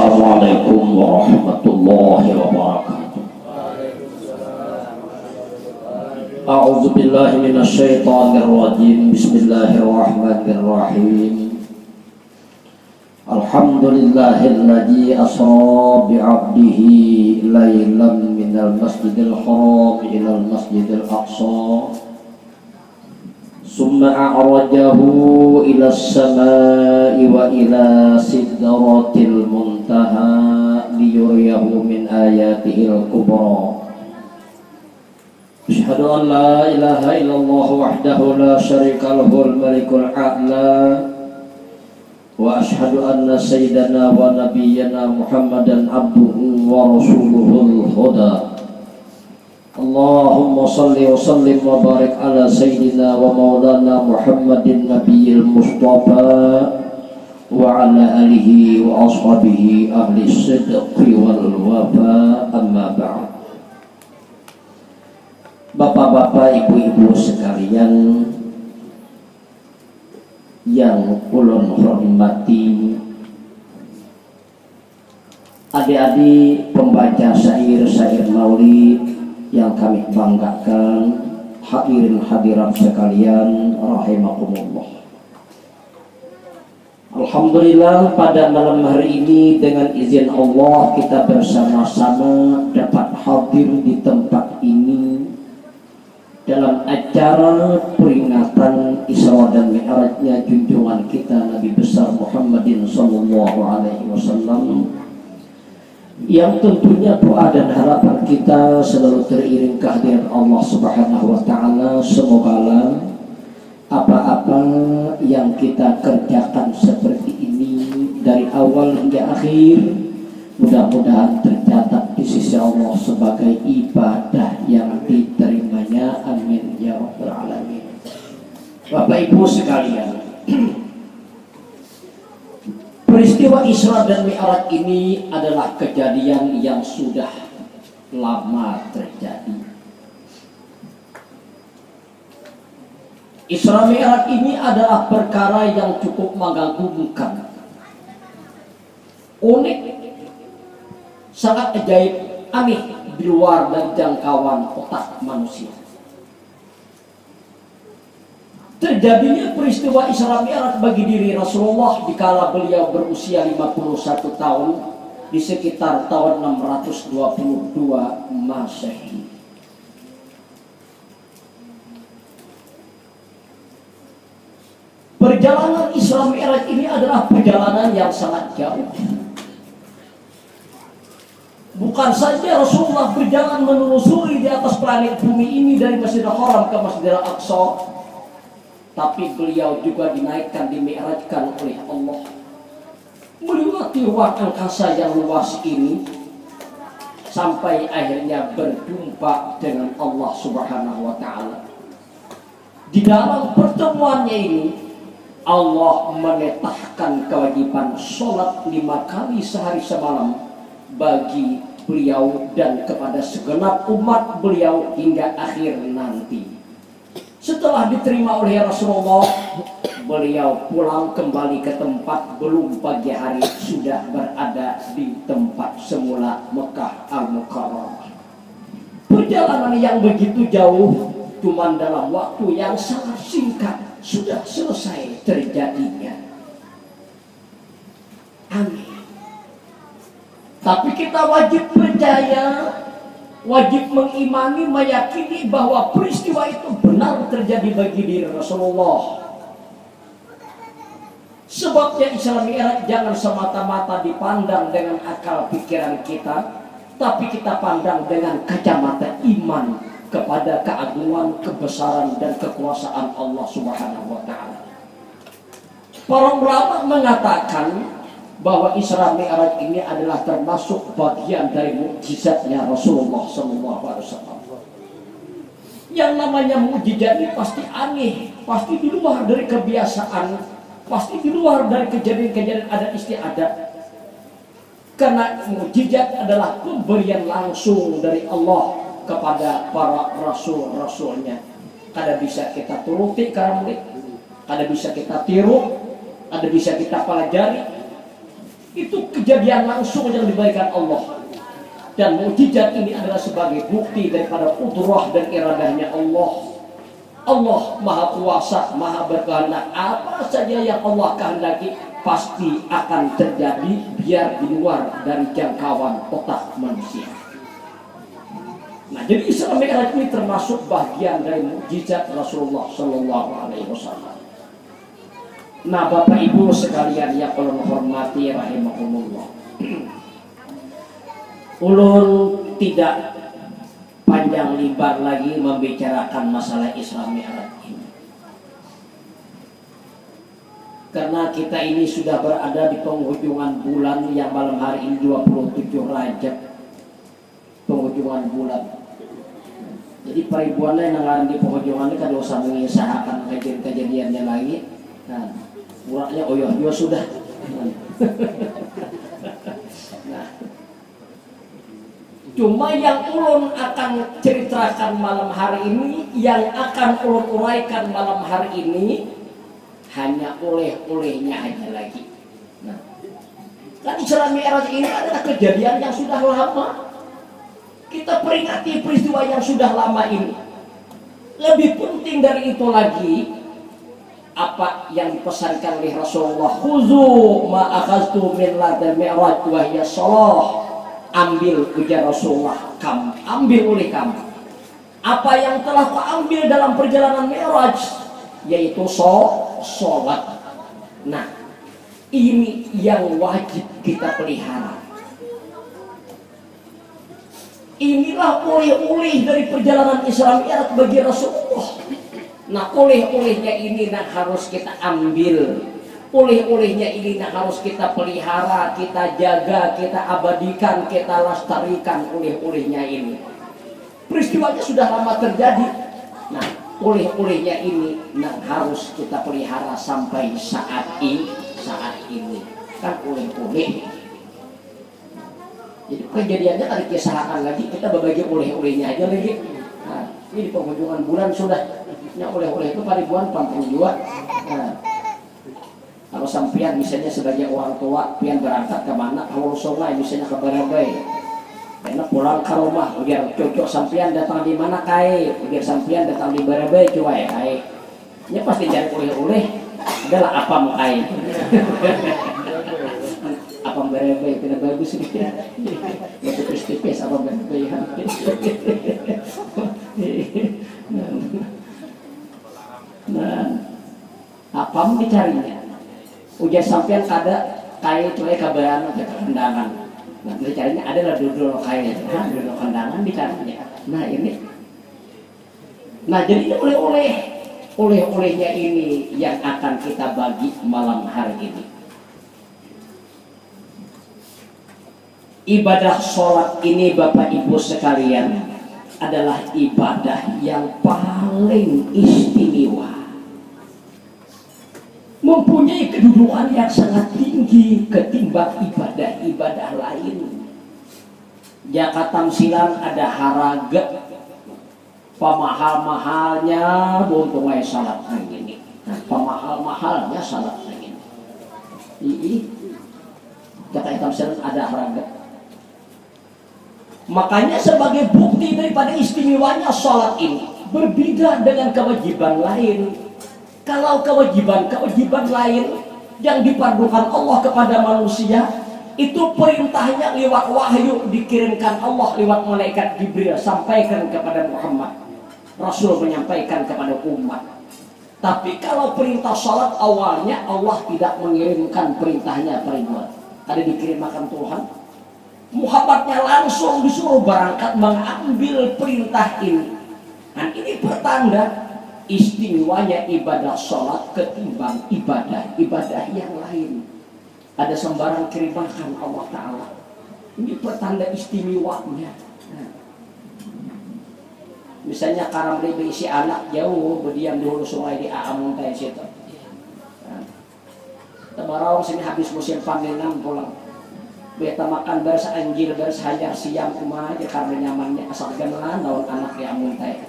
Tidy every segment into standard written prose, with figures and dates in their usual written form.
Assalamualaikum warahmatullahi wabarakatuh. A'udzu billahi minasyaitonir rajim. Bismillahirrahmanirrahim. Alhamdulillahilladzi asra bi 'abdihi lailan minal masjidil haram ilal masjidil aqsa. Summa a'rajahu ila as-samaa'i wa ila sidratil muntaha liyuriyahu min ayatihil kubra. Asyhadu an la ilaha illallah wahdahu la syarika lahul malikul a'la wa asyhadu anna sayyidana wa nabiyyana Muhammadan abduhu wa rasuluhul huda. Allahumma salli wa sallim wa barik ala sayyidina wa maulana Muhammadin nabiyil mustafa wa ala alihi wa ashabihi ahli sidqi wal wafa, amma ba'd. Bapak-bapak, ibu-ibu sekalian yang ulun hormati, adik-adik pembaca syair-syair maulid yang kami banggakan, hadirin hadirat sekalian rahimakumullah. Alhamdulillah, pada malam hari ini dengan izin Allah kita bersama-sama dapat hadir di tempat ini dalam acara peringatan Isra dan Mi'rajnya junjungan kita Nabi besar Muhammadin sallallahu alaihi wasallam, yang tentunya doa dan harapan kita selalu teriring kehadiran Allah Subhanahu wa taala. Semoga apa-apa yang kita kerjakan seperti ini dari awal hingga akhir mudah-mudahan tercatat di sisi Allah sebagai ibadah yang diterimanya. Amin ya rabbal alamin. Bapak Ibu sekalian, peristiwa Isra dan Mi'raj ini adalah kejadian yang sudah lama terjadi. Isra Mi'raj ini adalah perkara yang cukup mengagumkan, unik, sangat ajaib, aneh, di luar dari jangkauan otak manusia. Terjadinya peristiwa Isra Mi'raj bagi diri Rasulullah dikala beliau berusia 51 tahun di sekitar tahun 622 Masehi. Perjalanan Isra Mi'raj ini adalah perjalanan yang sangat jauh. Bukan saja Rasulullah berjalan menelusuri di atas planet bumi ini dari Masjidil Haram ke Masjidil Aqsa, tapi beliau juga dinaikkan, dimi'rajkan oleh Allah melewati ruang angkasa yang luas ini sampai akhirnya berjumpa dengan Allah Subhanahu wa taala. Di dalam pertemuannya ini Allah menetapkan kewajiban sholat 5 kali sehari semalam bagi beliau dan kepada segenap umat beliau hingga akhir nanti. Setelah diterima oleh Rasulullah, beliau pulang kembali ke tempat, belum pagi hari sudah berada di tempat semula Mekah Al-Mukarramah. Perjalanan yang begitu jauh cuma dalam waktu yang sangat singkat sudah selesai terjadinya. Amin. Tapi kita wajib percaya, wajib mengimani, meyakini bahwa peristiwa itu benar terjadi bagi diri Rasulullah. Sebabnya Isra Mi'raj jangan semata-mata dipandang dengan akal pikiran kita, tapi kita pandang dengan kacamata iman kepada keagungan, kebesaran dan kekuasaan Allah Subhanahu wa taala. Para ulama mengatakan bahwa Isra Mi'raj ini adalah termasuk bagian dari mukjizatnya Rasulullah SAW. Yang namanya mukjizat ini pasti aneh, pasti di luar dari kebiasaan, pasti di luar dari kejadian-kejadian adat istiadat. Karena mukjizat adalah pemberian langsung dari Allah kepada para rasul-rasulnya. Kada bisa kita turuti karena murid, kada bisa kita tiru, kada bisa kita pelajari. Itu kejadian langsung yang diberikan Allah. Dan mukjizat ini adalah sebagai bukti daripada qudrah dan iradahnya Allah. Allah maha kuasa, maha berkehendak. Apa saja yang Allah kehendaki pasti akan terjadi, biar di luar dari jangkauan otak manusia. Nah, jadi Isra Mi'raj ini termasuk bagian dari mukjizat Rasulullah Shallallahu Alaihi Wasallam. Nah, Bapak Ibu sekalian yang ulun hormati rahimahumullah, ulun tidak panjang lebar lagi membicarakan masalah Isra Mi'raj ini, karena kita ini sudah berada di penghujungan bulan yang malam hari ini 27 Rajab, penghujungan bulan. Jadi peribuannya yang ngaran di penghujungan ini kan usah mengisahkan kejadiannya lagi. Nah, murahnya oyoh sudah. Nah, cuma yang ulun akan ceritakan malam hari ini, yang akan ulun uraikan malam hari ini, hanya oleh-olehnya aja lagi. Nah, kan Isra Mi'raj ini adalah kejadian yang sudah lama. Kita peringati peristiwa yang sudah lama ini. Lebih penting dari itu lagi, apa yang dipesankan oleh Rasulullah, khuzu ma akhadtu min ladal mi'raj wa hiya shalah. Ambil, ujar Rasulullah, kamu ambil oleh kamu apa yang telah kau ambil dalam perjalanan Mi'raj, yaitu sholat. Nah, ini yang wajib kita pelihara. Inilah oleh-oleh dari perjalanan Isra Mi'raj bagi Rasulullah. Nah, oleh-olehnya ini yang harus kita ambil. Oleh-olehnya ini yang harus kita pelihara, kita jaga, kita abadikan, kita lestarikan oleh-olehnya ini. Peristiwanya sudah lama terjadi. Nah, oleh-olehnya ini yang harus kita pelihara sampai saat ini. Kan oleh-oleh. Jadi kejadiannya tadi kisahkan lagi, kita berbagi oleh-olehnya aja lagi. Nah, ini di penghujungan bulan sudah. Yang oleh-oleh itu paribuan pampang juga. Nah, kalau sampian misalnya sebagai orang tua, pian berangkat ke mana, awal sungai misalnya ke Barabai, karena pulang ke rumah, ujar cocok sampian datang di mana kai, ujar sampian datang di Barabai cuai kai. Ini pasti cari oleh-oleh adalah apa mau kai. Apa Barabai tidak bagus ini, tipis-tipis apa Barabai. Nah, apa mau dicarinya? Ujar sampean kada kaya cuai kabaran atau kendangan. Nah, dicarinya adalah duduk kaya, duduk kendangan dicarinya. Nah, ini. Nah, jadi oleh-olehnya ini yang akan kita bagi malam hari ini. Ibadah sholat ini Bapak Ibu sekalian adalah ibadah yang paling istimewa, mempunyai kedudukan yang sangat tinggi ketimbang ibadah-ibadah lain. Jaka tamsilan ada haraga, pamahal-mahalnya buntung salat ini. Nah, pamahal-mahalnya salat ini. Jaka tamsilan ada haraga. Makanya sebagai bukti daripada istimewanya salat ini, berbeda dengan kewajiban lain. Kalau kewajiban lain yang dipardukan Allah kepada manusia, itu perintahnya lewat wahyu dikirimkan Allah lewat malaikat Jibril sampaikan kepada Muhammad. Rasul menyampaikan kepada umat. Tapi kalau perintah salat awalnya Allah tidak mengirimkan perintahnya peribuan. Ada dikirimkan Tuhan. Muhammadnya langsung disuruh berangkat mengambil perintah ini. Dan ini pertanda istimewanya ibadah sholat ketimbang ibadah yang lain. Ada sembarang kirimakan Allah Ta'ala. Ini pertanda istimewanya. Nah, misalnya karam lebe si anak jauh berdiam di hulu sungai di Aamun kayak situ. Tabarau sini habis musim panenan pulang. Beta makan beres anjir beres hajar siang kumaha aja karena nyamannya asal gamelan daun anak di Aamun kayak.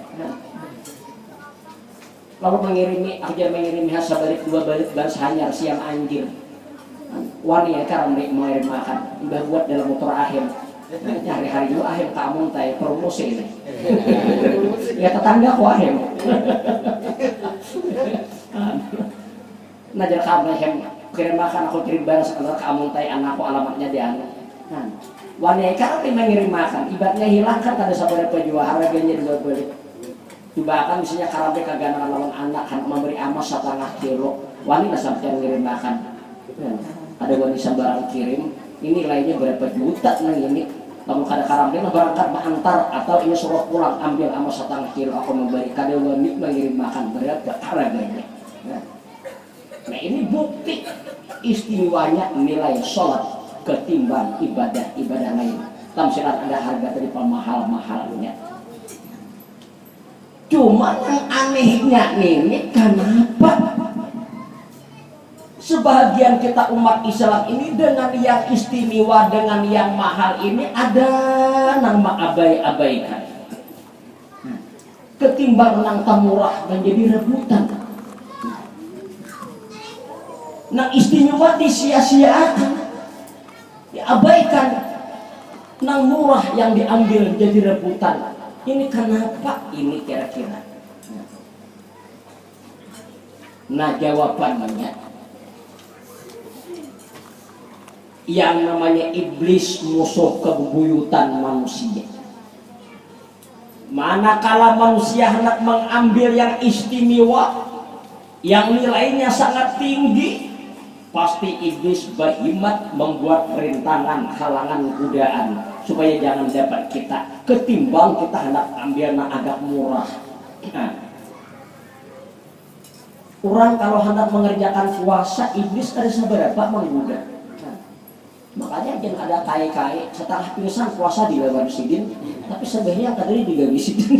Lalu mengirimi hasil balik 2 balik beres hanyar siang anjir. Wani ya karena mengirim makan udah buat dalam motor ahem hari-hari juga ahem kamu tay promosi ini ya tetangga ku ahem najar kamu ahem kirim makan aku kirim barang sekedar kamu tay anakku alamatnya di anu wani ya karena mengirim makan ibaratnya hilang kan tadi sabar penjual harganya juga beli bahkan misalnya karena kagana lawan anak kan memberi amas 1,5 kilo wani lah sampai mengirim makan ada wani barang kirim ini nilainya berapa juta nah ini kamu kada karantina berangkat antar atau ini suruh pulang ambil sama 1,5 kilo aku memberi kada wani mengirim makan berapa harganya nah ini bukti istimewanya nilai sholat ketimbang ibadah lain tamsilan ada harga tadi mahal-mahalnya cuma yang anehnya ini kenapa sebahagian kita umat Islam ini dengan yang istimewa, dengan yang mahal ini ada nang abai-abaikan. Ketimbang nang murah menjadi rebutan. Nang istimewa disia-siakan, diabaikan. Nang murah yang diambil jadi rebutan. Ini kenapa? Ini kira-kira. Nah jawabannya yang namanya iblis musuh kebuyutan manusia. Manakala manusia hendak mengambil yang istimewa, yang nilainya sangat tinggi, pasti iblis berhimmat membuat rintangan, halangan, godaan supaya jangan dapat kita. Ketimbang kita hendak ambil yang agak murah. Orang kalau hendak mengerjakan puasa, iblis ada seberapa menggoda. Makanya jangan ada kai-kai setelah pingsan puasa di lawan sidin, tapi sebenarnya kadang juga bisidin.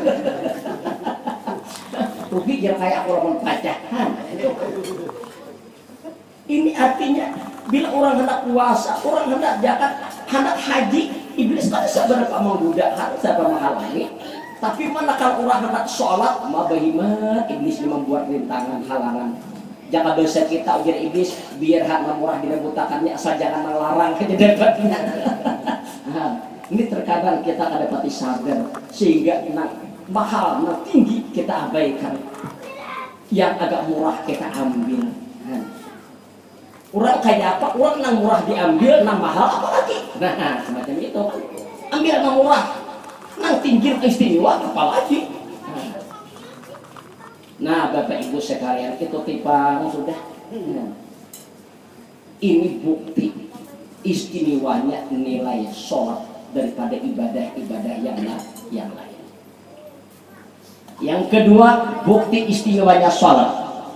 Rugi jangan kayak aku lawan pacahan. Ini artinya bila orang hendak puasa, orang hendak zakat, hendak haji, iblis kan seberapa menggoda, harus apa menghalangi. Tapi manakala orang hendak sholat, mabahimat iblis membuat rintangan, halangan. Jangan dosa kita ujar iblis biar hak murah direbutakannya asal jangan melarang kedapatnya. Nah, ini terkadang kita akan dapati sadar sehingga mahal, tinggi kita abaikan, yang agak murah kita ambil. Orang kayak apa? Orang yang murah diambil, yang mahal apa lagi? Nah, semacam itu. Ambil yang murah, yang tinggi istimewa apa lagi? Nah, Bapak Ibu sekalian, itu tipang sudah. Ini bukti istimewanya nilai sholat daripada ibadah-ibadah yang lain. Yang kedua, bukti istimewanya sholat.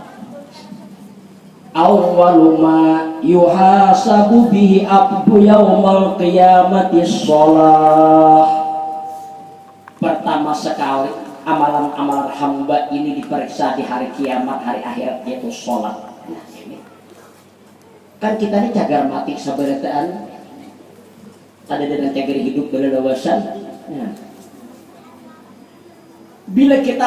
Awwalu ma yuhasabu bihi abdu yaumal qiyamati sholat. Pertama sekali amalan-amalan hamba ini diperiksa di hari kiamat, hari akhirat, yaitu sholat. Nah, ini kan kita ini cagar mati sabarataan ada dengan cagar hidup berlewasan. Nah, bila kita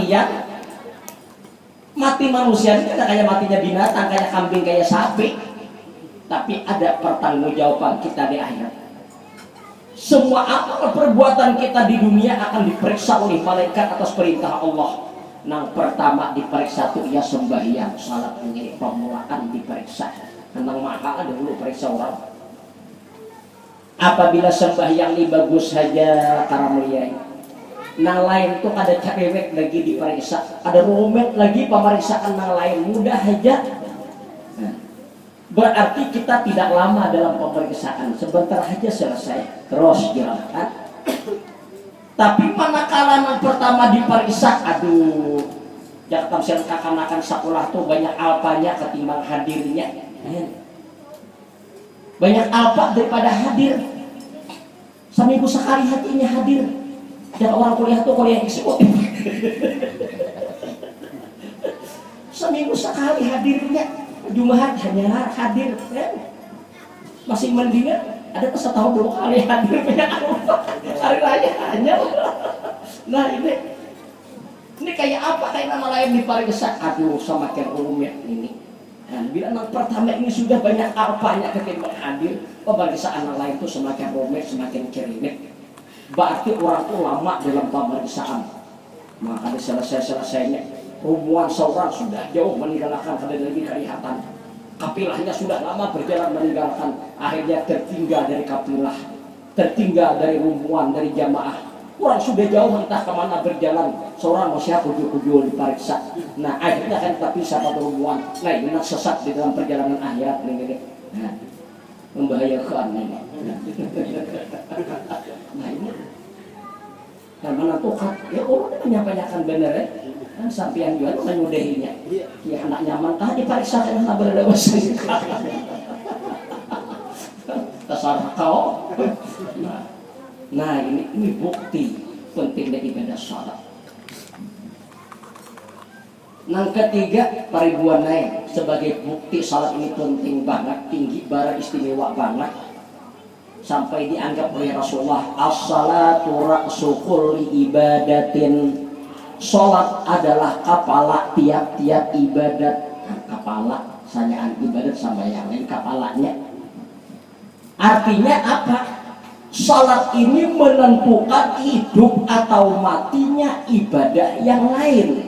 mati manusia ini kan kayak matinya binatang, kayak kambing, kayak sapi, tapi ada pertanggungjawaban kita di akhirat. Semua amal perbuatan kita di dunia akan diperiksa oleh malaikat atas perintah Allah. Yang pertama diperiksa itu ya sembahyang, salat ini permulaan diperiksa. Tentang mahal ada dulu periksa orang. Apabila sembahyang ini bagus saja para mulia. Yang lain itu ada cerewet lagi diperiksa, ada romet lagi pemeriksaan yang lain mudah saja. Berarti kita tidak lama dalam pemeriksaan, sebentar aja selesai, terus jalan. Tapi manakala yang pertama diperiksa, aduh, jangan tamsil kakanakan sekolah tuh banyak alpanya ketimbang hadirnya. Banyak alpa daripada hadir. Seminggu sekali hatinya hadir. Dan orang kuliah tuh kuliah eksekutif. Seminggu sekali hadirnya. Jumat hanya hadir, masih mendingan ada setahun 2 kali hadir banyak hari raya hanya. Nah ini kayak apa, kayak nama lain diperiksa, aduh semakin rumit ini. Nah, bila anak pertama ini sudah banyak apanya ketimbang hadir, pemeriksaan anak lain itu semakin rumit, semakin cerimit. Berarti orang itu lama dalam pemeriksaan. Maka selesai-selesainya hubungan seorang sudah jauh meninggalkan kada lagi kelihatan. Kapilahnya sudah lama berjalan meninggalkan, akhirnya tertinggal dari kapilah, tertinggal dari rombongan, dari jamaah. Orang sudah jauh entah kemana berjalan, seorang masih kuju-kuju diperiksa. Nah akhirnya kan kita pisah pada rombongan. Nah ini sesat di dalam perjalanan akhirat ini. Nah, membahayakan ini. Nah ini dan menentukan, ya Allah menyampaikan benar ya. Kan sampean juga menyudahinya. Ya anak nyaman tah diperiksa kan anak berada wasir. Terserah kau. Nah ini bukti pentingnya ibadah salat. Yang ketiga, paribuan lain sebagai bukti salat ini penting banget, tinggi, barang istimewa banget. Sampai dianggap oleh Rasulullah, as-salatu ra'su kulli ibadatin. Salat adalah kepala tiap-tiap ibadat. Nah, kepala, sanyaan ibadat sama yang lain kepalanya. Artinya apa? Salat ini menentukan hidup atau matinya ibadah yang lain.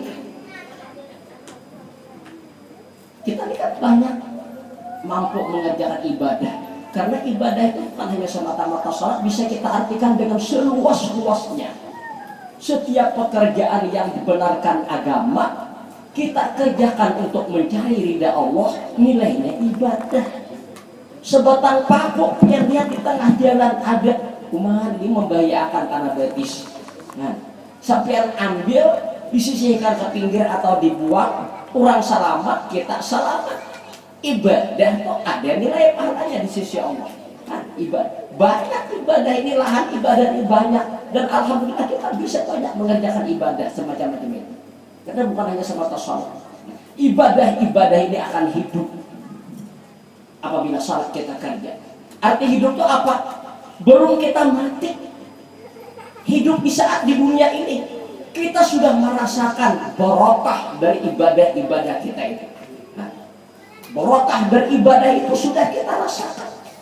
Kita lihat banyak mampu mengerjakan ibadah. Karena ibadah itu bukan hanya semata-mata salat, bisa kita artikan dengan seluas-luasnya. Setiap pekerjaan yang dibenarkan agama, kita kerjakan untuk mencari ridha Allah, nilainya ibadah. Sebatang paku yang lihat di tengah jalan ada, kumaha ini membahayakan tanah betis. Nah, sampai ambil, disisihkan ke pinggir atau dibuang, orang selamat, kita selamat. Ibadah itu ada nilai pahalanya di sisi Allah. Nah, ibadah banyak ibadah ini, lahan ibadah ini banyak, dan alhamdulillah kita bisa banyak mengerjakan ibadah semacam-macam itu. Karena bukan hanya semata salat. Ibadah-ibadah ini akan hidup apabila salat kita kerja. Arti hidup itu apa? Belum kita mati, hidup di saat di dunia ini kita sudah merasakan barokah dari ibadah-ibadah kita itu. Nah, barokah beribadah itu sudah kita rasakan.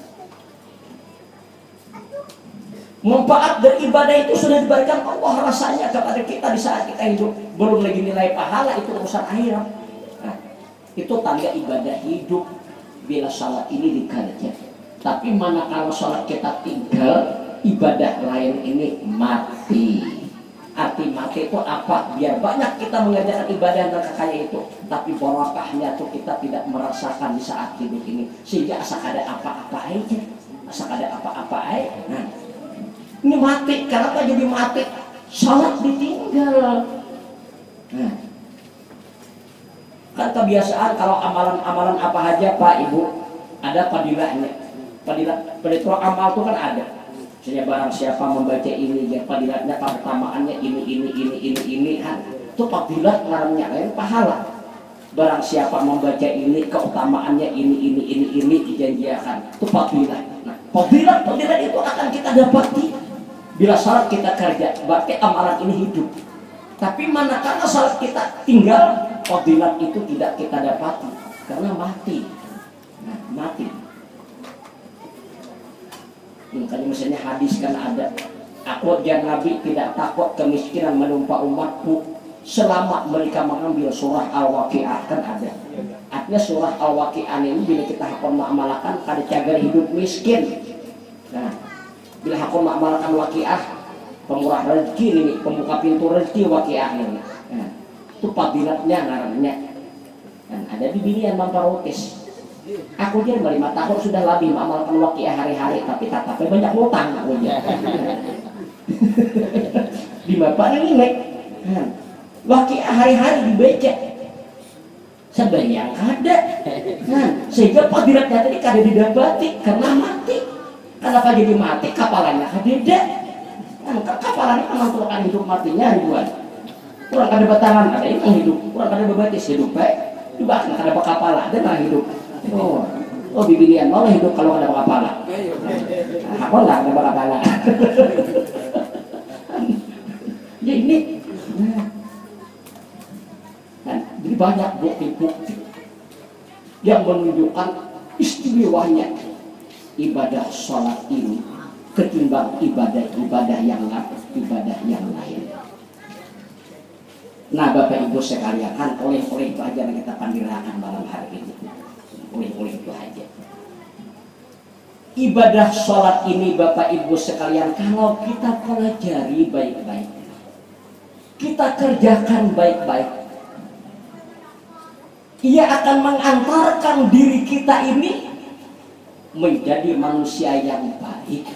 Manfaat beribadah itu sudah diberikan Allah rasanya kepada kita di saat kita hidup. Belum lagi nilai pahala, itu urusan akhirat. Nah, itu tanda ibadah hidup bila salat ini dikerja. Tapi manakala salat kita tinggal, ibadah lain ini mati. Arti mati itu apa? Biar banyak kita mengerjakan ibadah dan kekaya itu, tapi barokahnya itu kita tidak merasakan di saat hidup ini. Sehingga asal ada apa-apa aja, asal ada apa-apa aja. Nah, ini mati. Kenapa jadi mati? Salat ditinggal. Nah, kan kebiasaan kalau amalan-amalan apa aja Pak Ibu ada padilahnya. Padilah amal itu kan ada. Misalnya barang siapa membaca ini, ya padilahnya keutamaannya ini kan. Itu padilah ngarannya lain pahala. Barang siapa membaca ini keutamaannya ini dijanjikan. Itu padilah. Nah, padilah itu akan kita dapati bila salat kita kerja, berarti amalan ini hidup. Tapi manakala salat kita tinggal, fadilat itu tidak kita dapati karena mati. Nah, mati. Makanya misalnya hadis kan ada, aku dan Nabi tidak takut kemiskinan menimpa umatku selama mereka mengambil surah Al-Waqi'ah, kan ada. Artinya surah Al-Waqi'ah ini bila kita hakon mengamalkan kada cagar hidup miskin. Nah, bila hakon mengamalkan Waqi'ah, pemurah rezeki ini, pembuka pintu rezeki Waqi'ah ini. Nah, itu fadilatnya ngarannya. Dan ada di binian Mamparotis. Aku dia 5 tahun sudah lebih mengamalkan Waqi'ah hari-hari, tapi tatapnya banyak ngutang aku dia. Di bapak ini nek. Waqi'ah hari-hari dibaca. Sebayang ada. Nah, sehingga fadilatnya tadi kada didapati karena mati. Kenapa jadi mati? Kapalannya kadeda. Kan kapalannya kan menentukan hidup matinya ribuan. Kurang kada batangan ada yang hidup, kurang kada bebatis hidup baik. Juga kada bakapala ada nang hidup. Oh bibilian malah hidup kalau kada bakapala. Aku lah kada bakapala. Ya ini. Nah, jadi banyak bukti-bukti. yang menunjukkan istimewanya ibadah sholat ini ketimbang ibadah yang lain. Nah, Bapak Ibu sekalian, kan oleh itu aja yang kita pandirakan malam hari ini. Oleh itu aja. Ibadah sholat ini Bapak Ibu sekalian, kalau kita pelajari baik-baik, kita kerjakan baik-baik, ia akan mengantarkan diri kita ini menjadi manusia yang baik.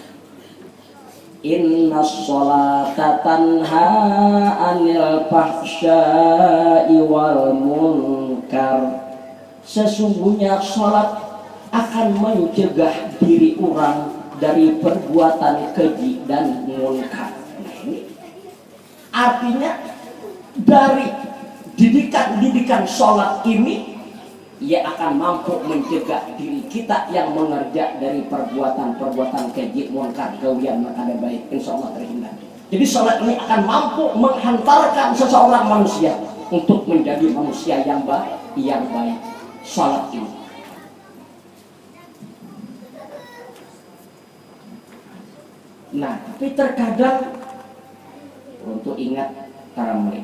Inna sholata tanha anil fahsya'i wal munkar. Sesungguhnya sholat akan mencegah diri orang dari perbuatan keji dan munkar. Nah, ini artinya dari didikan sholat ini, ia akan mampu mencegah diri kita yang mengerja dari perbuatan keji, munkar, gawian, maka ada baik, insya Allah terhindar. Jadi sholat ini akan mampu menghantarkan seseorang manusia untuk menjadi manusia yang baik. Sholat ini. Nah, tapi terkadang untuk ingat para murid,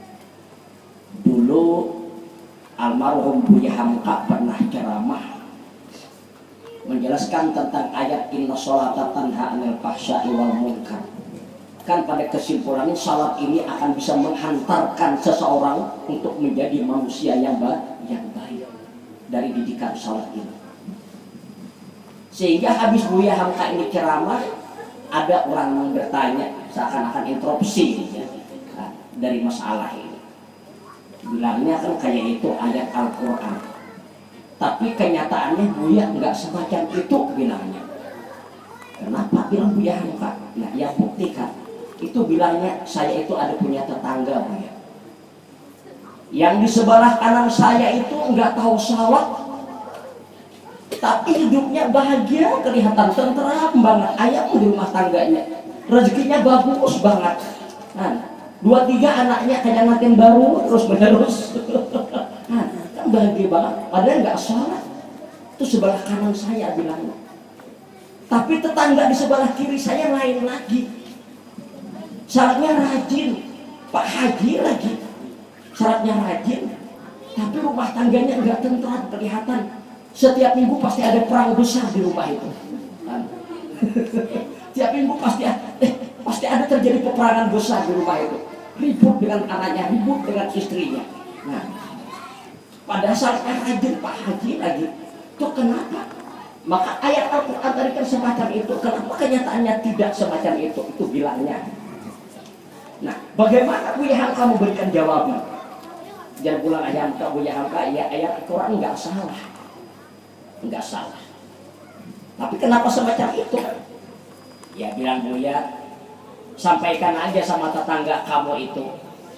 dulu almarhum Buya Hamka pernah ceramah menjelaskan tentang ayat inna sholata tanha anil fahsya'i wal munkar. Kan pada kesimpulannya salat ini akan bisa menghantarkan seseorang untuk menjadi manusia yang baik dari didikan salat ini. Sehingga habis Buya Hamka ini ceramah, ada orang yang bertanya seakan-akan interupsi dari masalah ini. Bilangnya kan kayak itu ayat Al-Quran, tapi kenyataannya Buya nggak semacam itu bilangnya. Kenapa bilang Buya Hamka? Nah, yang buktikan itu bilangnya, saya itu ada punya tetangga Buya, yang di sebelah kanan saya itu nggak tahu salat, tapi hidupnya bahagia, kelihatan tenteram banget, ayam di rumah tangganya, rezekinya bagus banget. Nah, 2-3 anaknya kayak ngatin baru terus menerus. Nah, kan bahagia banget, padahal nggak sholat. Itu sebelah kanan saya bilangnya. Tapi tetangga di sebelah kiri saya lain lagi. Syaratnya rajin, Pak Haji lagi. Syaratnya rajin, tapi rumah tangganya nggak tentram, kelihatan. Setiap minggu pasti ada perang besar di rumah itu. Setiap minggu pasti ada terjadi peperangan besar di rumah itu. Ribut dengan anaknya, ribut dengan istrinya. Nah, pada saat rajin Pak Haji lagi, itu kenapa? Maka ayat Al-Quran tadi kan semacam itu. Kenapa kenyataannya tidak semacam itu? Itu bilangnya. Nah, bagaimana Buya Hamka memberikan jawaban? Jangan pulang Buya Hamka, ya ayat Al-Quran nggak salah. Nggak salah. Tapi kenapa semacam itu? Ya bilang Buya, sampaikan aja sama tetangga kamu itu.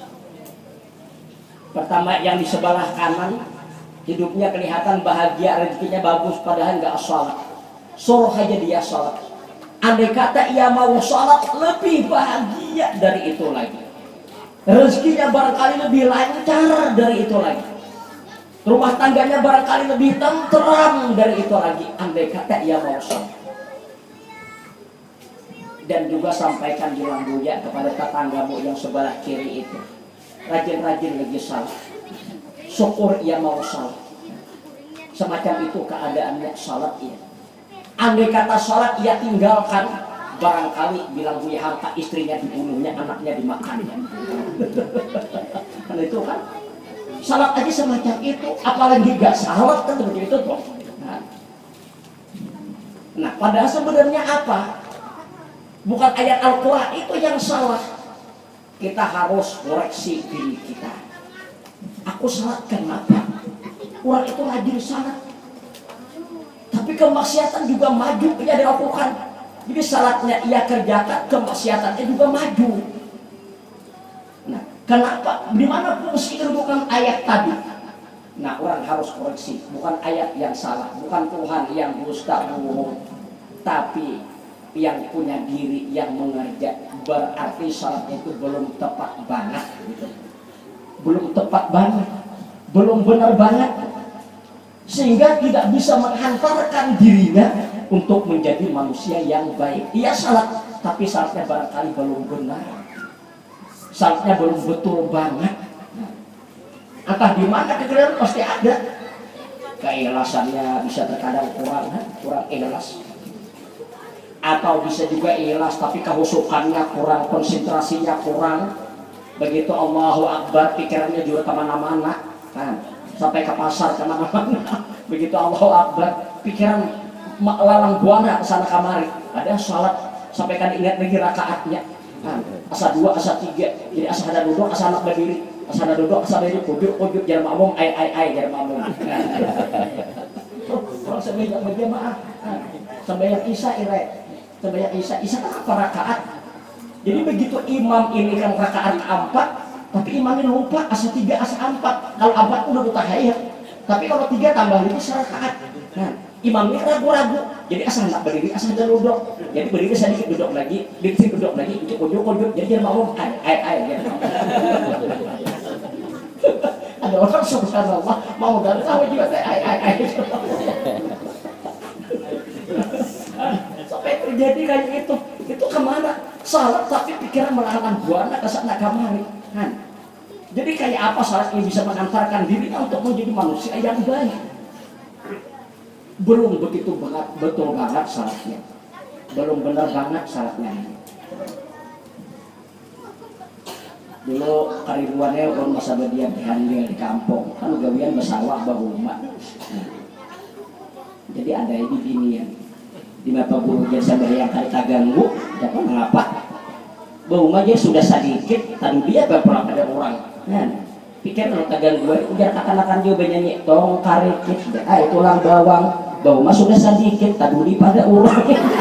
Pertama, yang di sebelah kanan hidupnya kelihatan bahagia, rezekinya bagus, padahal nggak sholat. Suruh aja dia sholat. Andai kata ia mau sholat, lebih bahagia dari itu lagi. Rezekinya barangkali lebih lancar dari itu lagi. Rumah tangganya barangkali lebih tenteram dari itu lagi, andai kata ia mau sholat. Dan juga sampaikan bilang Buya kepada tetanggamu yang sebelah kiri itu, rajin-rajin lagi salat, syukur ia mau salat. Semacam itu keadaannya salat ia. Andai kata salat ia tinggalkan, barangkali bilang Buya Hamka istrinya dibunuhnya, anaknya dimakannya. Karena itu kan salat aja semacam itu, apalagi gak salat kan begitu tuh. Nah, padahal sebenarnya apa? Bukan ayat Al-Quran itu yang salah. Kita harus koreksi diri kita. Aku salat kenapa? Orang itu rajin salat, tapi kemaksiatan juga maju ia dilakukan. Jadi salatnya ia kerjakan, kemaksiatannya juga maju. Nah, kenapa? Dimana fungsi kedudukan ayat tadi? Nah, orang harus koreksi. Bukan ayat yang salah, bukan Tuhan yang dusta bohong, tapi yang punya diri yang mengerja. Berarti salatnya itu belum tepat banget gitu. Belum tepat banget, belum benar banget. sehingga tidak bisa menghantarkan dirinya untuk menjadi manusia yang baik. Ia salat, tapi salatnya barangkali belum benar, salatnya belum betul banget. Entah di mana kekeliruan pasti ada. Keikhlasannya bisa terkadang kurang ikhlas, atau bisa juga ikhlas tapi kehusukannya kurang, konsentrasinya kurang. Begitu Allahu Akbar pikirannya juga kemana-mana kan, sampai ke pasar kemana-mana. Begitu Allahu Akbar pikiran lalang buana kesana kamari. Ada salat sampai kan ingat lagi rakaatnya kan, asa 2 asa 3, jadi asa ada duduk asa anak berdiri, asa ada duduk asa berdiri, kujud jangan makmum ai jangan makmum. Orang sembahyang berjamaah sembahyang isya sembahyang isya kan apa rakaat. Jadi begitu imam ini kan rakaat 4, tapi imamnya lupa asa 3 asa 4. Kalau 4 udah tahiyat, tapi kalau 3 tambah itu serakaat. Nah, imamnya ragu-ragu, jadi asa hendak berdiri asa hendak duduk, jadi berdiri sedikit duduk lagi, dikit duduk lagi, kujud, jadi dia mau ai gitu. Ada orang subhanallah mau gak tahu juga ai sampai terjadi kayak itu kemana salat tapi pikiran melakukan buana kesana kamari kan. Jadi kayak apa salat ini bisa mengantarkan dirinya untuk menjadi manusia yang baik? Belum begitu betul banget salatnya, belum benar banget salatnya. Dulu karibuannya orang masa berdiam di kampung kan gawian bersawah bahuma. Jadi ada ini binian di mata guru jasa yang kali ganggu, dapat mengapa? Bahuma aja sudah sedikit, tadi dia berperang pada orang. Nah, pikir kalau ganggu, ujar katakan juga nyanyi tong karikit, tulang bawang. Bahuma sudah sedikit, tadi pada orang.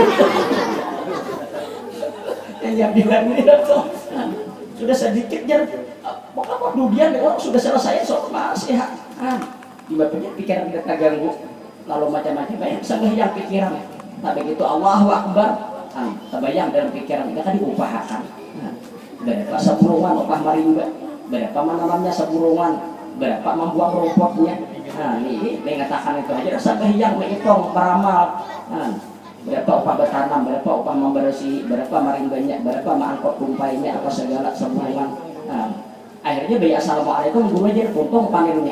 Yang bilang ini tuh. Sudah sedikit jar, apa dudian orang sudah selesai soal masih di bapaknya pikiran kita ganggu, lalu macam-macam banyak sembahyang pikiran. Nah begitu Allahu Akbar, terbayang dalam pikiran kita kan diupahakan. Berapa seburungan upah marimba, berapa namanya seburungan, berapa membuang rumputnya. Nah ini mengatakan itu aja sembahyang menghitung meramal. Berapa upah bertanam, berapa upah membersih, berapa marimbanya, berapa mangkok tumpainya, apa segala semuanya. Nah, akhirnya bayi assalamualaikum guru aja untung panennya.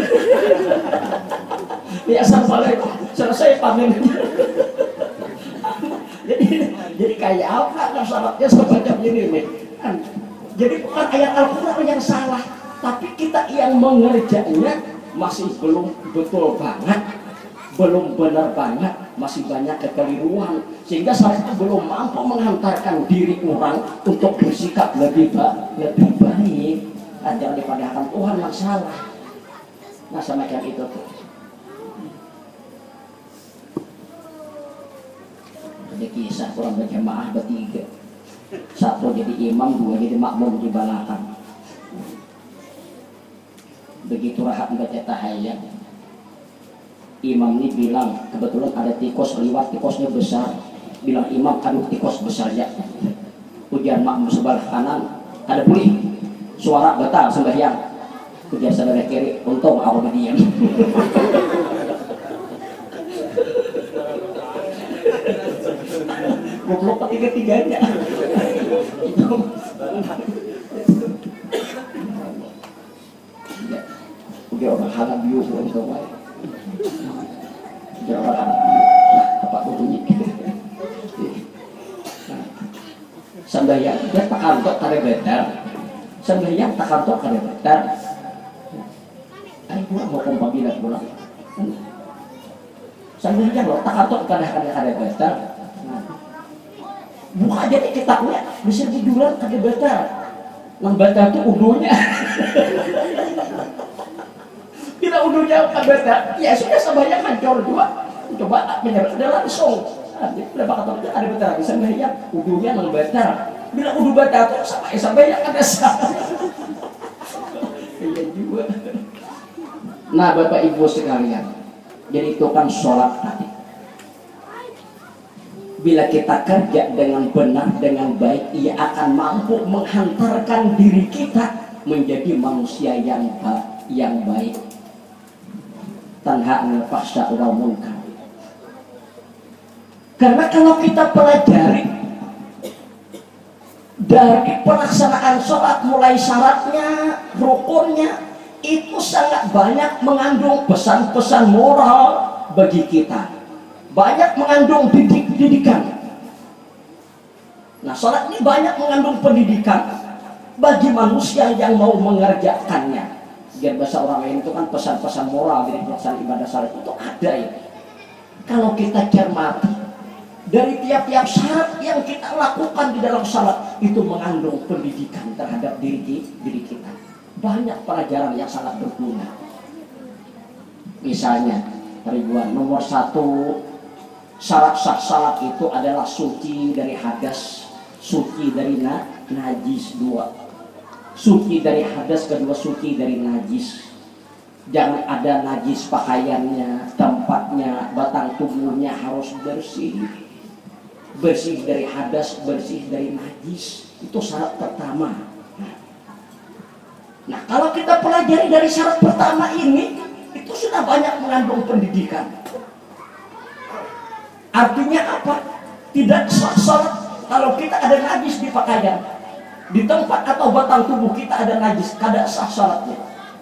Bayi assalamualaikum selesai panennya. jadi kayak apa kan salatnya semacam ini nih. Kan, jadi bukan ayat Al-Quran yang salah, tapi kita yang mengerjakannya masih belum betul banget, belum benar banget, masih banyak kekeliruan, sehingga salat itu belum mampu menghantarkan diri orang untuk bersikap lebih baik. Jangan dipadahkan Tuhan yang salah. Nah semacam itu tuh. Ada kisah kurang berjamaah bertiga, satu jadi imam, dua jadi makmum di belakang. Begitu rahat membaca tahiyat, imam ini bilang kebetulan ada tikus lewat, tikusnya besar. Bilang imam, aduh tikus besar ya. Ujian makmum sebelah kanan, ada pulih, suara batal sembahyang. Ujian sebelah kiri, untung aku berdiam. Goblok ketiga-tiganya. Udah orang halal biu buat kau. Jangan apa bunyi. Sembahyang dia tak kantok kare betar. Sembahyang tak kantok kare betar. Ayo pulang mau pompa bilang pulang. Sembahyang lo tak kantok kare betar. Buka aja nih kitabnya, bisa dijual kare betar. Nang betar itu udunya. Bila udunya kare betar, ya sudah sembahyang hancur juga. Coba menyebut dia langsung. Dia bakal tahu ada betar bisa melihat udunya nang betar. Bila udu betar itu sampai yang ada salah. Iya juga. Nah Bapak Ibu sekalian, jadi itu kan sholat tadi. Bila kita kerja dengan benar, dengan baik, ia akan mampu menghantarkan diri kita menjadi manusia yang baik. tanha 'anil fahsya'i wal munkar. Karena kalau kita pelajari dari pelaksanaan sholat, mulai syaratnya, rukunnya, itu sangat banyak mengandung pesan-pesan moral bagi kita, banyak mengandung didikan. Nah, sholat ini banyak mengandung pendidikan bagi manusia yang mau mengerjakannya. Biar bahasa orang lain itu kan pesan-pesan moral dari pelaksanaan ibadah sholat itu ada ya. Kalau kita cermati dari tiap-tiap syarat yang kita lakukan di dalam sholat itu mengandung pendidikan terhadap diri kita. Banyak pelajaran yang sangat berguna. Misalnya, Ridwan, nomor 1, syarat sah salat itu adalah suci dari hadas, suci dari najis. 2, suci dari hadas. Kedua, suci dari najis. Jangan ada najis pakaiannya, tempatnya, batang tubuhnya harus bersih. Bersih dari hadas, bersih dari najis. Itu syarat pertama. Nah, kalau kita pelajari dari syarat pertama ini, itu sudah banyak mengandung pendidikan. Artinya apa? Tidak sah salat kalau kita ada najis di pakaian, di tempat atau batang tubuh kita ada najis, kada sah salatnya.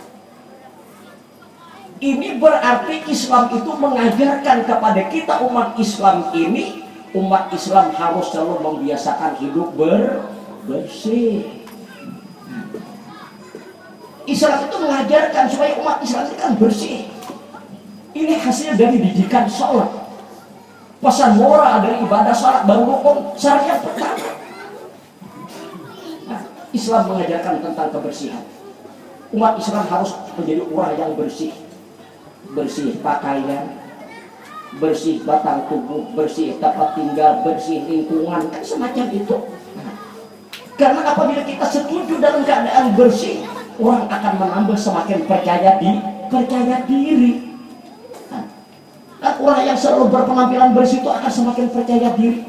Ini berarti Islam itu mengajarkan kepada kita umat Islam ini, umat Islam harus selalu membiasakan hidup bersih. Islam itu mengajarkan supaya umat Islam itu kan bersih. Ini hasil dari didikan sholat. Pesan moral dari ibadah sholat baru rukun syarat yang pertama. Nah, Islam mengajarkan tentang kebersihan. Umat Islam harus menjadi orang yang bersih. Bersih pakaian, bersih batang tubuh, bersih tempat tinggal, bersih lingkungan, kan semacam itu. Nah, karena apabila kita setuju dalam keadaan bersih, orang akan menambah semakin percaya diri. Nah, kan orang yang selalu berpenampilan bersih itu akan semakin percaya diri.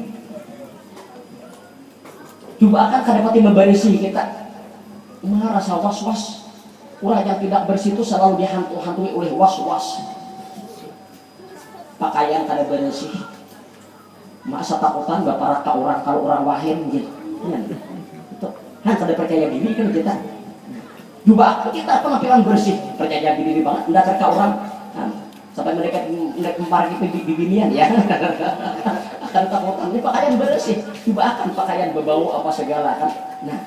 Coba akan kadang-kadang membarisi kita, merasa was-was. Orang yang tidak bersih itu selalu dihantui oleh was-was. Pakaian kada bersih, masa takutan bapak raka orang kalau orang wahim gitu. Itu kan kada percaya diri kan kita. Coba kita penampilan bersih, percaya diri banget, tidak terka orang. Nah, sampai mereka kemarin di bibinian ya. Akan takutan, ini pakaian bersih. Coba akan pakaian berbau apa segala kan. Nah,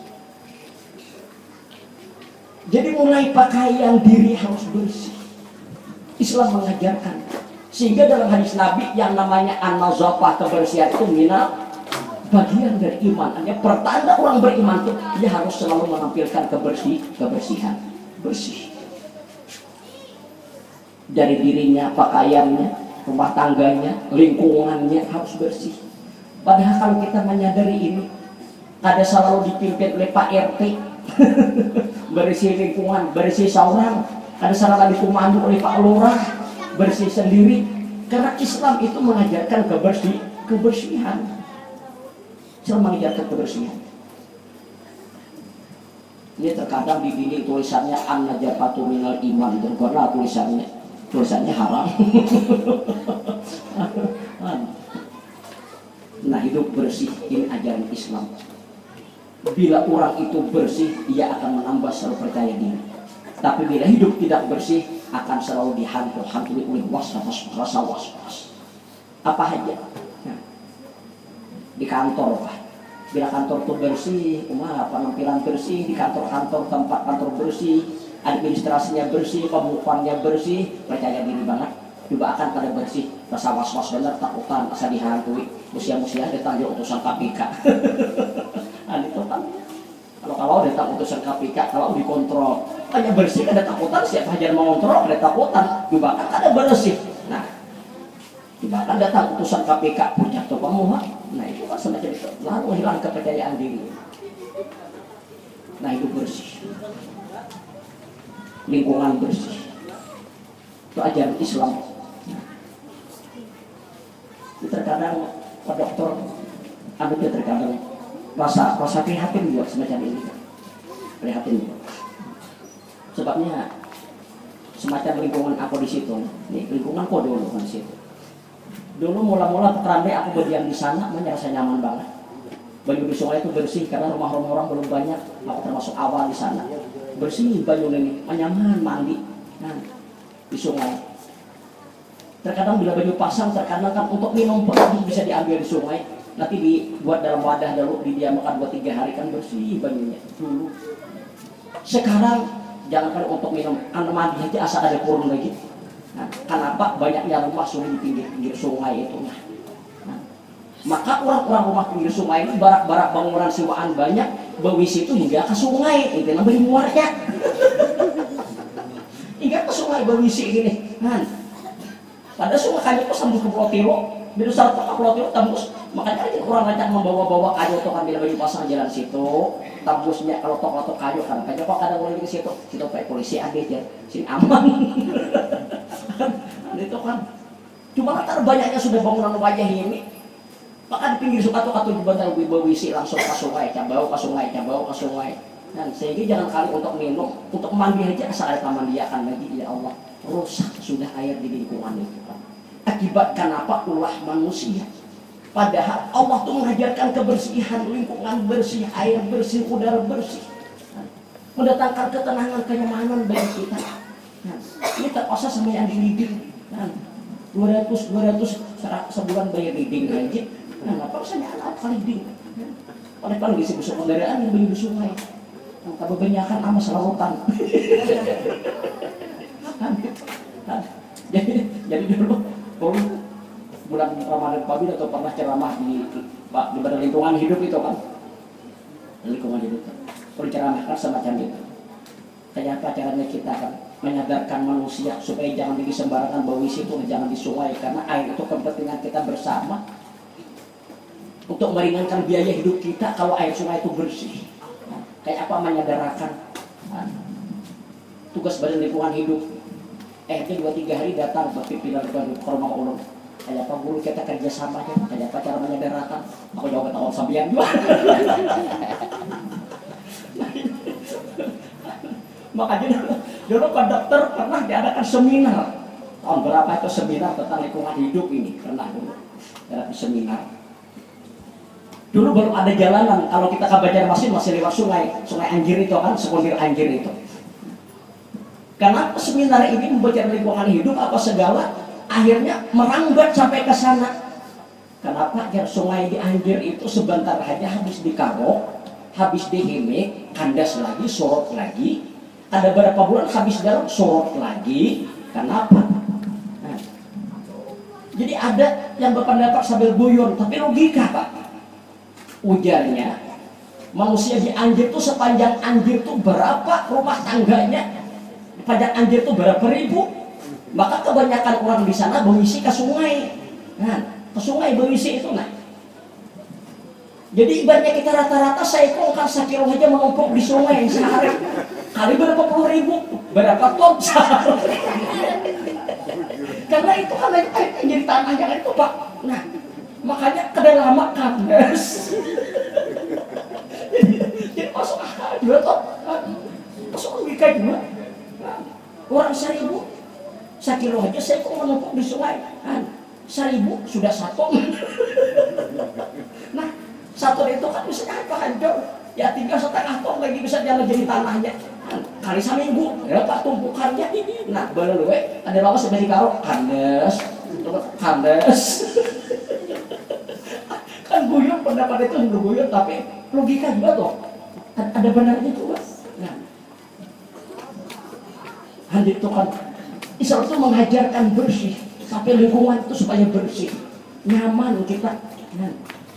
jadi mulai pakaian diri harus bersih. Islam mengajarkan. Sehingga dalam hadis Nabi yang namanya an-nazafah, kebersihan itu minal bagian dari iman. Hanya pertanda orang beriman itu dia harus selalu menampilkan kebersihan, bersih dari dirinya, pakaiannya, rumah tangganya, lingkungannya harus bersih. Padahal kalau kita menyadari ini, ada selalu dipimpin oleh Pak RT, bersih lingkungan, bersih saurang, ada selalu dikomando oleh Pak Lurah, bersih sendiri. Karena Islam itu mengajarkan kebersihan. Islam mengajarkan kebersihan. Ini terkadang di dinding tulisannya an-najafatu minal iman, dan karena tulisannya haram. Nah, hidup bersih ini ajaran Islam. Bila orang itu bersih, ia akan menambah selalu percaya diri. Tapi bila hidup tidak bersih, akan selalu dihantui oleh rasa was-was. Apa aja? Nah, di kantor, Pak. Bila kantor itu bersih, penampilan bersih, di kantor-kantor, tempat kantor bersih, administrasinya bersih, pemukuannya bersih, percaya diri banget. Juga akan pada bersih, rasa was-was benar, takutan, asa dihantui, musia-musia datang utusan KPK. Nah, itu kan. Kalau datang utusan KPK, kalau dikontrol, hanya bersih, ada takutan, siapa aja mau kontrol, ada takutan, juga kan ada bersih. Nah, juga kan datang utusan KPK, punya atau pemuha. Nah, itu kan semacam itu, lalu hilang kepercayaan diri. Nah, itu bersih, lingkungan bersih, itu ajaran Islam. Terkadang Pak Dokter, dia terkadang rasa prihatin buat semacam ini, prihatin. Sebabnya semacam lingkungan aku di situ. Nih lingkunganku dulu kan di situ. Dulu mula-mula keramai aku berdiam di sana, merasa nyaman banget. Baju di sungai itu bersih karena rumah-rumah orang belum banyak. Aku termasuk awal di sana. Bersih baju ini, nyaman mandi. Nah, di sungai. Terkadang bila baju pasang, terkadang kan untuk minum pun bisa diambil di sungai. Nanti dibuat dalam wadah dulu, didiamkan 2-3 hari kan bersih bajunya dulu. Sekarang jangankan untuk minum, anda mandi aja asal ada kurun lagi. Nah, kenapa banyaknya rumah sudah di pinggir-pinggir sungai itu? Nah, maka orang-orang rumah pinggir sungai ini barak-barak bangunan sewaan banyak, bewis itu hingga ke sungai, itu namanya muarnya. Hingga ke sungai bewis ini. Nah, pada sungai kayu itu sambil ke Pulau Tiro, di Nusa Tenggara Pulau Tiro tembus. Makanya aja orang ngajak membawa-bawa kayu tuh kan bila baju pasang jalan situ, tembusnya kalau tok kayu kan, kayak kok kadang mulai di situ pakai polisi ada aja, sini aman. Itu kan cuma latar banyaknya sudah bangunan wajah ini, maka di pinggir sungai atau jembatan bewisi langsung ke sungai, cabau ke sungai. Dan sehingga jangan kali untuk minum, untuk mandi aja asal ada pemandian lagi, ya Allah, rusak sudah air di lingkungan itu kan. Akibat kenapa ulah manusia. Padahal Allah tuh mengajarkan kebersihan, lingkungan bersih, air bersih, udara bersih, mendatangkan ketenangan, kenyamanan bagi kita. Nah, ini terpaksa sama yang di leading. Nah, 200 sebulan bayar leading aja. Nah, apa usahnya anak kali leading? Paling bisa busuk kendaraan yang beli di sungai. Nah, kebanyakan sama selarutan. Jadi dulu bulan Ramadan Pak atau pernah ceramah di Badan Lingkungan Hidup itu kan, lingkungan hidup penceramahkan semacam itu. Kayak apa caranya kita kan menyadarkan manusia supaya jangan di sembarangan bau isi itu, jangan di sungai, karena air itu kepentingan kita bersama untuk meringankan biaya hidup kita kalau air sungai itu bersih. Nah, kayak apa menyadarkan tugas Badan Lingkungan Hidup. Itu 2-3 hari datang pimpinan ke rumah ulun. Kayak apa guru kita kerjasama aja, kayak apa cara menyadarkan. Aku jawab ketahuan sambian juga. Makanya dulu konduktor pernah diadakan seminar. Tahun berapa itu seminar tentang lingkungan hidup ini, pernah dulu ada seminar. Dulu baru ada jalanan, kalau kita ke Banjarmasin masih lewat sungai Anjir itu kan, sekunir Anjir itu. Kenapa seminar ini membaca lingkungan hidup apa segala, akhirnya merangbat sampai ke sana. Kenapa? Ya, sungai di Anjir itu sebentar aja habis dikarok, habis dihimik, kandas lagi, sorot lagi. Ada beberapa bulan habis garap, sorot lagi. Kenapa? Nah, jadi ada yang berpendapat sambil guyon, tapi logika Pak. Ujarnya, manusia di Anjir itu sepanjang Anjir itu berapa rumah tangganya? Panjang Anjir itu berapa ribu? Maka kebanyakan orang di sana mengisi ke sungai. Nah, ke sungai mengisi itu nah. Jadi ibaratnya kita rata-rata saya kan 1 kilo aja menumpuk di sungai sehari. Kali berapa puluh ribu, berapa ton sehari. Karena itu kan air jadi tanahnya itu Pak. Nah, makanya kedalaman kandas. Jadi masuk akal juga toh. Masuk logika juga. Orang 1.000, 1 kilo aja saya kok menumpuk di sungai. 1.000 sudah 1 ton. Nah, 1 ton itu kan bisa apa hancur? Ya 3,5 ton lagi bisa jalan jadi tanahnya. Kali seminggu, berapa tumpukannya? Nah, bener ada lama seperti karo kandas, kan guyon pendapat itu juga guyon, tapi logika juga toh. Ada benarnya juga. Nah, Anjir itu kan Islam itu mengajarkan bersih sampai lingkungan itu supaya bersih, nyaman kita. Nah,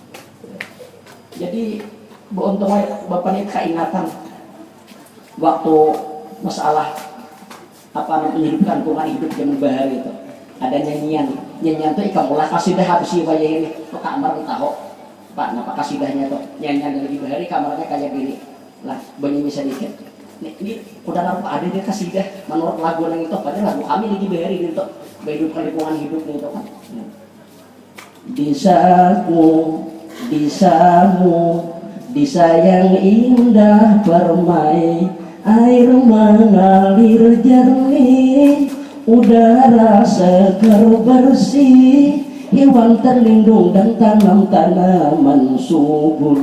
jadi beruntungnya Bapak ini keingatan waktu masalah menghidupkan lingkungan hidup zaman bahari itu ada nyanyian itu ikan mulai kasidah habis wajah ini ke kamar tahu Pak, kenapa kasidahnya tuh nyanyian dari bahari kamarnya kayak gini lah, bunyinya sedikit. Ini udah nampak ada dia kasidah menurut lagu yang itu, padahal lagu kami lagi bahari itu menghidupkan lingkungan hidup itu kan. Disamu disayang indah permai, air mengalir jernih, udara segar bersih, hewan terlindung dan tanam-tanaman subur.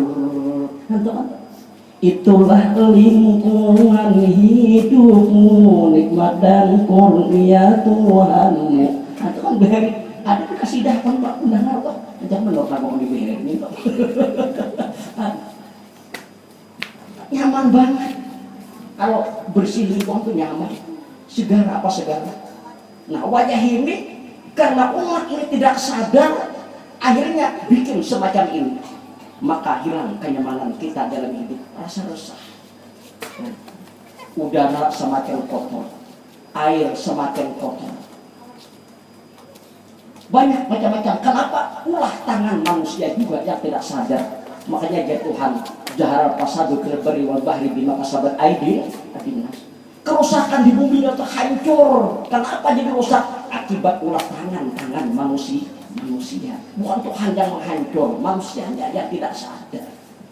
Itulah lingkungan hidupmu, nikmat dan kurnia Tuhanmu. Itu kan beheri, ada kasidah kan Pak undangan kok. Jangan lo kalau di beheri ini kok. Nyaman banget. Kalau bersih lingkungan tuh nyaman. Segar apa segala. Nah wajah ini karena umat ini tidak sadar, akhirnya bikin semacam ini. Maka hilang kenyamanan kita dalam hidup, rasa resah. Udara semakin kotor, air semakin kotor. Banyak macam-macam. Kenapa? Ulah tangan manusia juga yang tidak sadar. Makanya ya Tuhan, jahara pasadu fil barri wal bahri bima kasabat aydin nas. Kerusakan di bumi itu hancur. Kenapa jadi rusak? Akibat ulah tangan manusia. Bukan Tuhan yang menghancur, manusianya yang tidak sadar.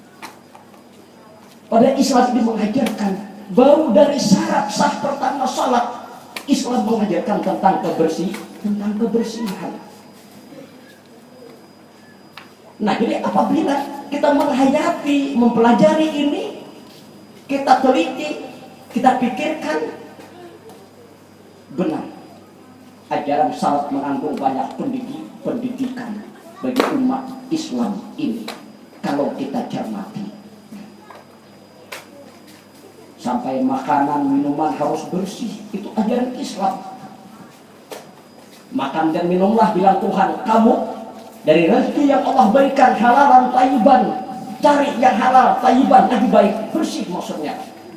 Pada Islam ini mengajarkan baru dari syarat sah pertama salat, Islam mengajarkan tentang kebersihan. Nah jadi apabila kita menghayati, mempelajari ini, kita teliti, kita pikirkan, benar ajaran salaf mengandung banyak pendidikan bagi umat Islam ini. Kalau kita cermati, sampai makanan minuman harus bersih, itu ajaran Islam. Makan dan minumlah bilang Tuhan kamu dari rezeki yang Allah berikan halalan tayyiban, cari yang halal tayyiban lebih baik, bersih maksudnya.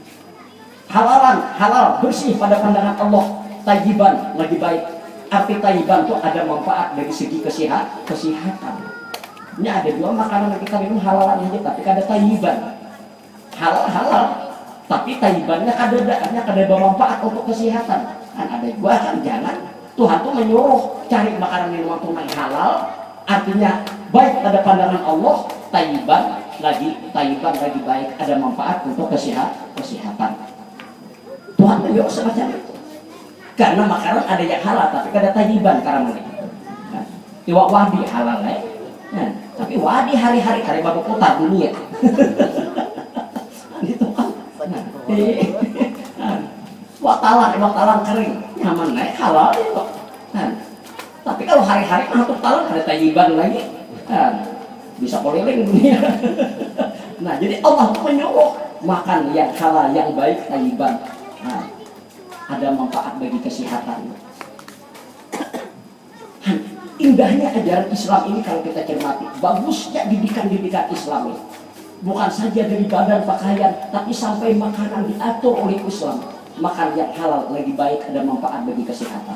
Halal bersih pada pandangan Allah, tayyiban lebih baik. Arti tayyiban itu ada manfaat dari segi kesehatan. Ini ada dua makanan yang kita minum halalan aja, tapi ada tayyiban. Halal, tapi tayyibannya ada bermanfaat untuk kesehatan. Kan ada dua kan, jangan. Tuhan tuh menyuruh cari makanan minuman tunai halal, artinya baik pada pandangan Allah, tayyiban lagi baik, ada manfaat untuk kesehatan. Tuhan menyuruh semacam itu. Karena makanan ada yang halal, tapi ada tayyiban karena mereka. Iwak wadi halal tapi wadi hari-hari kali baru putar dunia. Itu kan. Iwak talang kering, nyaman halal itu. Tapi kalau hari-hari untuk talang ada tayyiban lagi, bisa keliling dunia. Nah, jadi Allah menyuruh makan yang halal, yang baik, tayyiban. Ada manfaat bagi kesehatan. Indahnya ajaran Islam ini kalau kita cermati, bagusnya didikan Islam ini. Bukan saja dari badan pakaian, tapi sampai makanan diatur oleh Islam. Makan yang halal lagi baik, ada manfaat bagi kesehatan.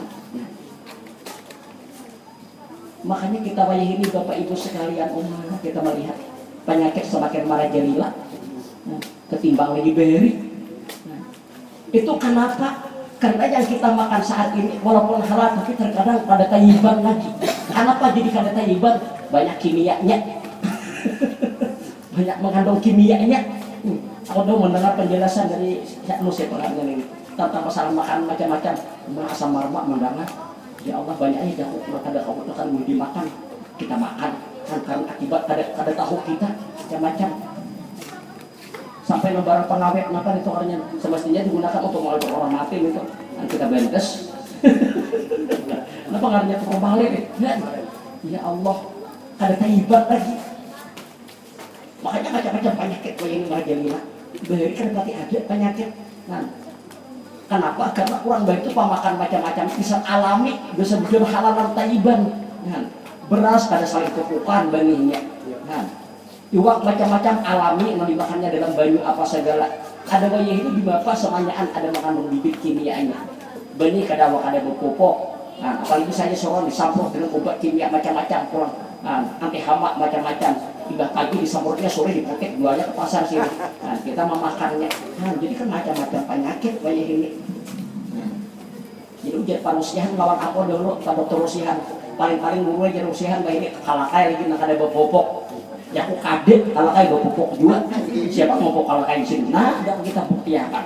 Makanya kita wayah ini Bapak Ibu sekalian, kita melihat penyakit semakin merajalela ketimbang lagi beri. Itu kenapa? Karena yang kita makan saat ini walaupun halal tapi terkadang pada tayyiban lagi. Kenapa jadi kada tayyiban? Banyak kimianya. Banyak mengandung kimianya. Aku udah mendengar penjelasan dari Syekh Nusir ini tentang masalah makan macam-macam. Asam marmak mendengar, ya Allah banyaknya jauh kada kau itu kan dimakan, kita makan kan karena akibat kada tahu kita macam-macam. Sampai lebaran pengawet maka itu orangnya semestinya digunakan untuk mengawet orang mati gitu. Kan kita bentes. Kenapa pengaruhnya tukang balik? Ya Allah, ada tayyiban lagi. Makanya macam-macam penyakit yang merajalela. Beri kan berarti ada penyakit. Nah, kenapa? Karena kurang baik itu pemakan macam-macam bisa alami, bisa bikin halalan tayyiban. Nah, beras ada saling kepukan benihnya. Nah, iwak macam-macam alami yang dimakannya dalam banyu apa segala. Ada bayi itu di bapak semanyaan ada mengandung bibit kimianya. Benih kadang ada berpupuk. Nah, apalagi saja seorang disamprot dengan obat kimia macam-macam kurang. Nah, anti hama macam-macam. Tiba pagi disamprotnya, sore dipakai, jualnya ke pasar sini. Nah, kita memakannya. Nah, jadi kan macam-macam penyakit bayi ini. Jadi ujian panusihan lawan aku dulu pada dokter usihan. Paling-paling dulu aja usihan bayi ini kalakai lagi nak ada berpupuk. Ya aku kadet kalau kayak bawa pupuk juga. Siapa mau pupuk kalau kayak sini? Nah, dan kita buktikan.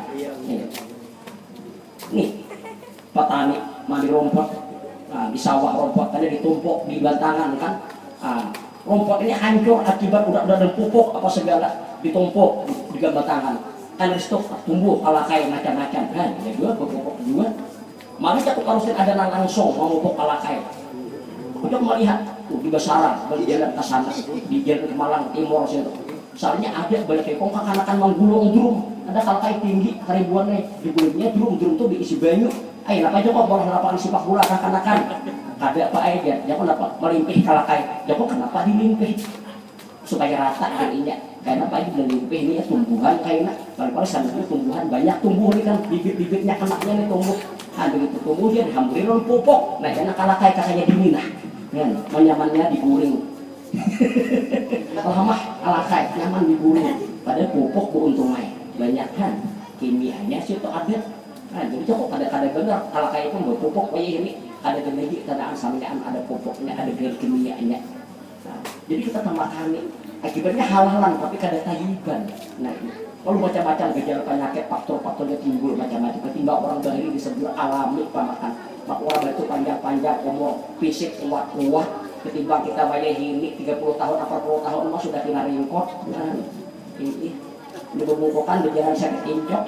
Nih, petani mandi rompot, nah, di sawah rompot tadi ditumpuk di bantangan kan, rompot ini hancur akibat udah ada pupuk apa segala ditumpuk di bantangan, kan itu tumbuh kalakai macam-macam, kan ya juga pupuk juga. Mari aku harusnya ada langsung mau pupuk kalakai. Udah melihat di Basaran, berjalan ke sana, di jalan ke Malang Timur situ. Soalnya ada banyak ekong kakanakan menggulung drum, ada kalakai tinggi ribuan nih, di kulitnya drum tuh diisi banyu. Ayo apa aja kok bola lapangan sepak bola kakanakan. Ada apa aja, jangan apa melimpih kalakai. Jangan kenapa dilimpih supaya rata jadinya. Karena apa aja dilimpih ini ya tumbuhan kayaknya. Paling-paling sana itu tumbuhan banyak tumbuh ini kan bibit-bibitnya kenaknya nih tumbuh. Ada itu tumbuh dia dihamburin pupuk. Nah karena kalakai kakaknya diminah. Kan, nyamannya diguring. Kalau mah alakai nyaman diguring. Padahal pupuk beuntungan banyak kan kimianya sih itu ada. Nah, jadi cukup kadang-kadang benar alakai itu berpupuk kayak ini ada lagi tadaan sampean ada pupuknya ada gel kimianya. Nah, jadi kita tambahkan ini akibatnya hal-halan tapi kadang tayiban. Nah, kalau macam-macam gejala penyakit faktor-faktornya timbul macam-macam ketimbang orang bahari disebut alami pamakan. Maka orang itu panjang-panjang umur fisik kuat-kuat ketimbang kita bayar ini 30 tahun 40 tahun mah sudah kena ringkot. Nah, ini dibungkukan berjalan sakit incok.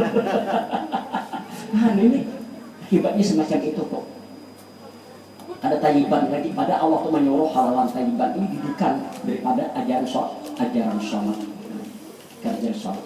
Nah ini akibatnya semacam itu kok. Ada tayiban lagi pada Allah tuh menyuruh halalan tayiban ini didikan daripada ajaran sholat. Kerja sholat.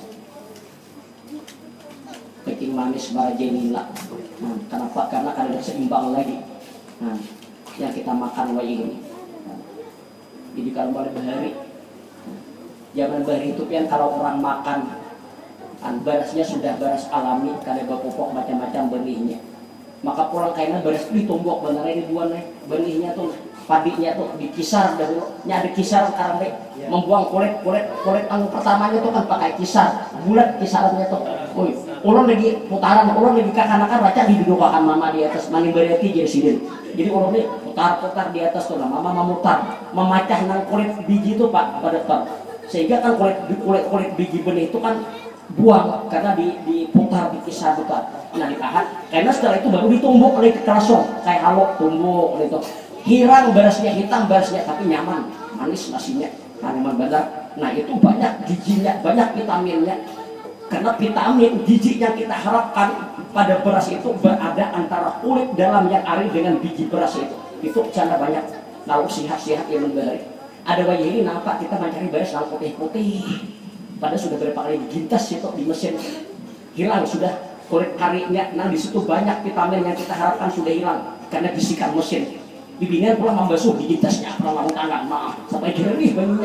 Keking manis barajenila. Nah, kenapa? Karena ada seimbang lagi. Nah, yang kita makan wajib ini. Jadi kalau mulai bahari, zaman bahari itu kan kalau orang makan, berasnya sudah beras alami, karena berpupuk macam-macam benihnya. Maka pulang kayaknya beras ditumbuk beneran dibuang benihnya tuh, padinya tuh dikisar dahulu. Ada kisar karena membuang kulit yang pertamanya tuh kan pakai kisar, bulat kisarannya tuh. Ulun lagi putaran, ulun lagi kakanakan baca didudukakan mama di atas mani berarti jadi sidin. Jadi ulun ini putar di atas tuh, mama memutar, memacah nang kulit biji itu pak pada dokter. Sehingga kan kulit biji benih itu kan buang karena diputar dikisar bukan. Nah ditahan. Karena setelah itu baru ditumbuk oleh kerasong kayak halok tumbuk gitu. Hirang berasnya hitam berasnya tapi nyaman, manis nasinya, tanaman benar. Nah itu banyak gizinya, banyak vitaminnya. Karena vitamin gizi yang kita harapkan pada beras itu berada antara kulit dalam yang ari dengan biji beras itu cara banyak. Lalu sihat-sihat yang memberi. Ada bayi ini nampak kita mencari beras yang putih-putih. Padahal sudah berapa kali digintas itu di mesin hilang sudah kulit karinya. Nah di situ banyak vitamin yang kita harapkan sudah hilang karena bisikan mesin. Bibinya pulang membasuh digintasnya, pulang langsung tangan, maaf sampai jernih banyunya.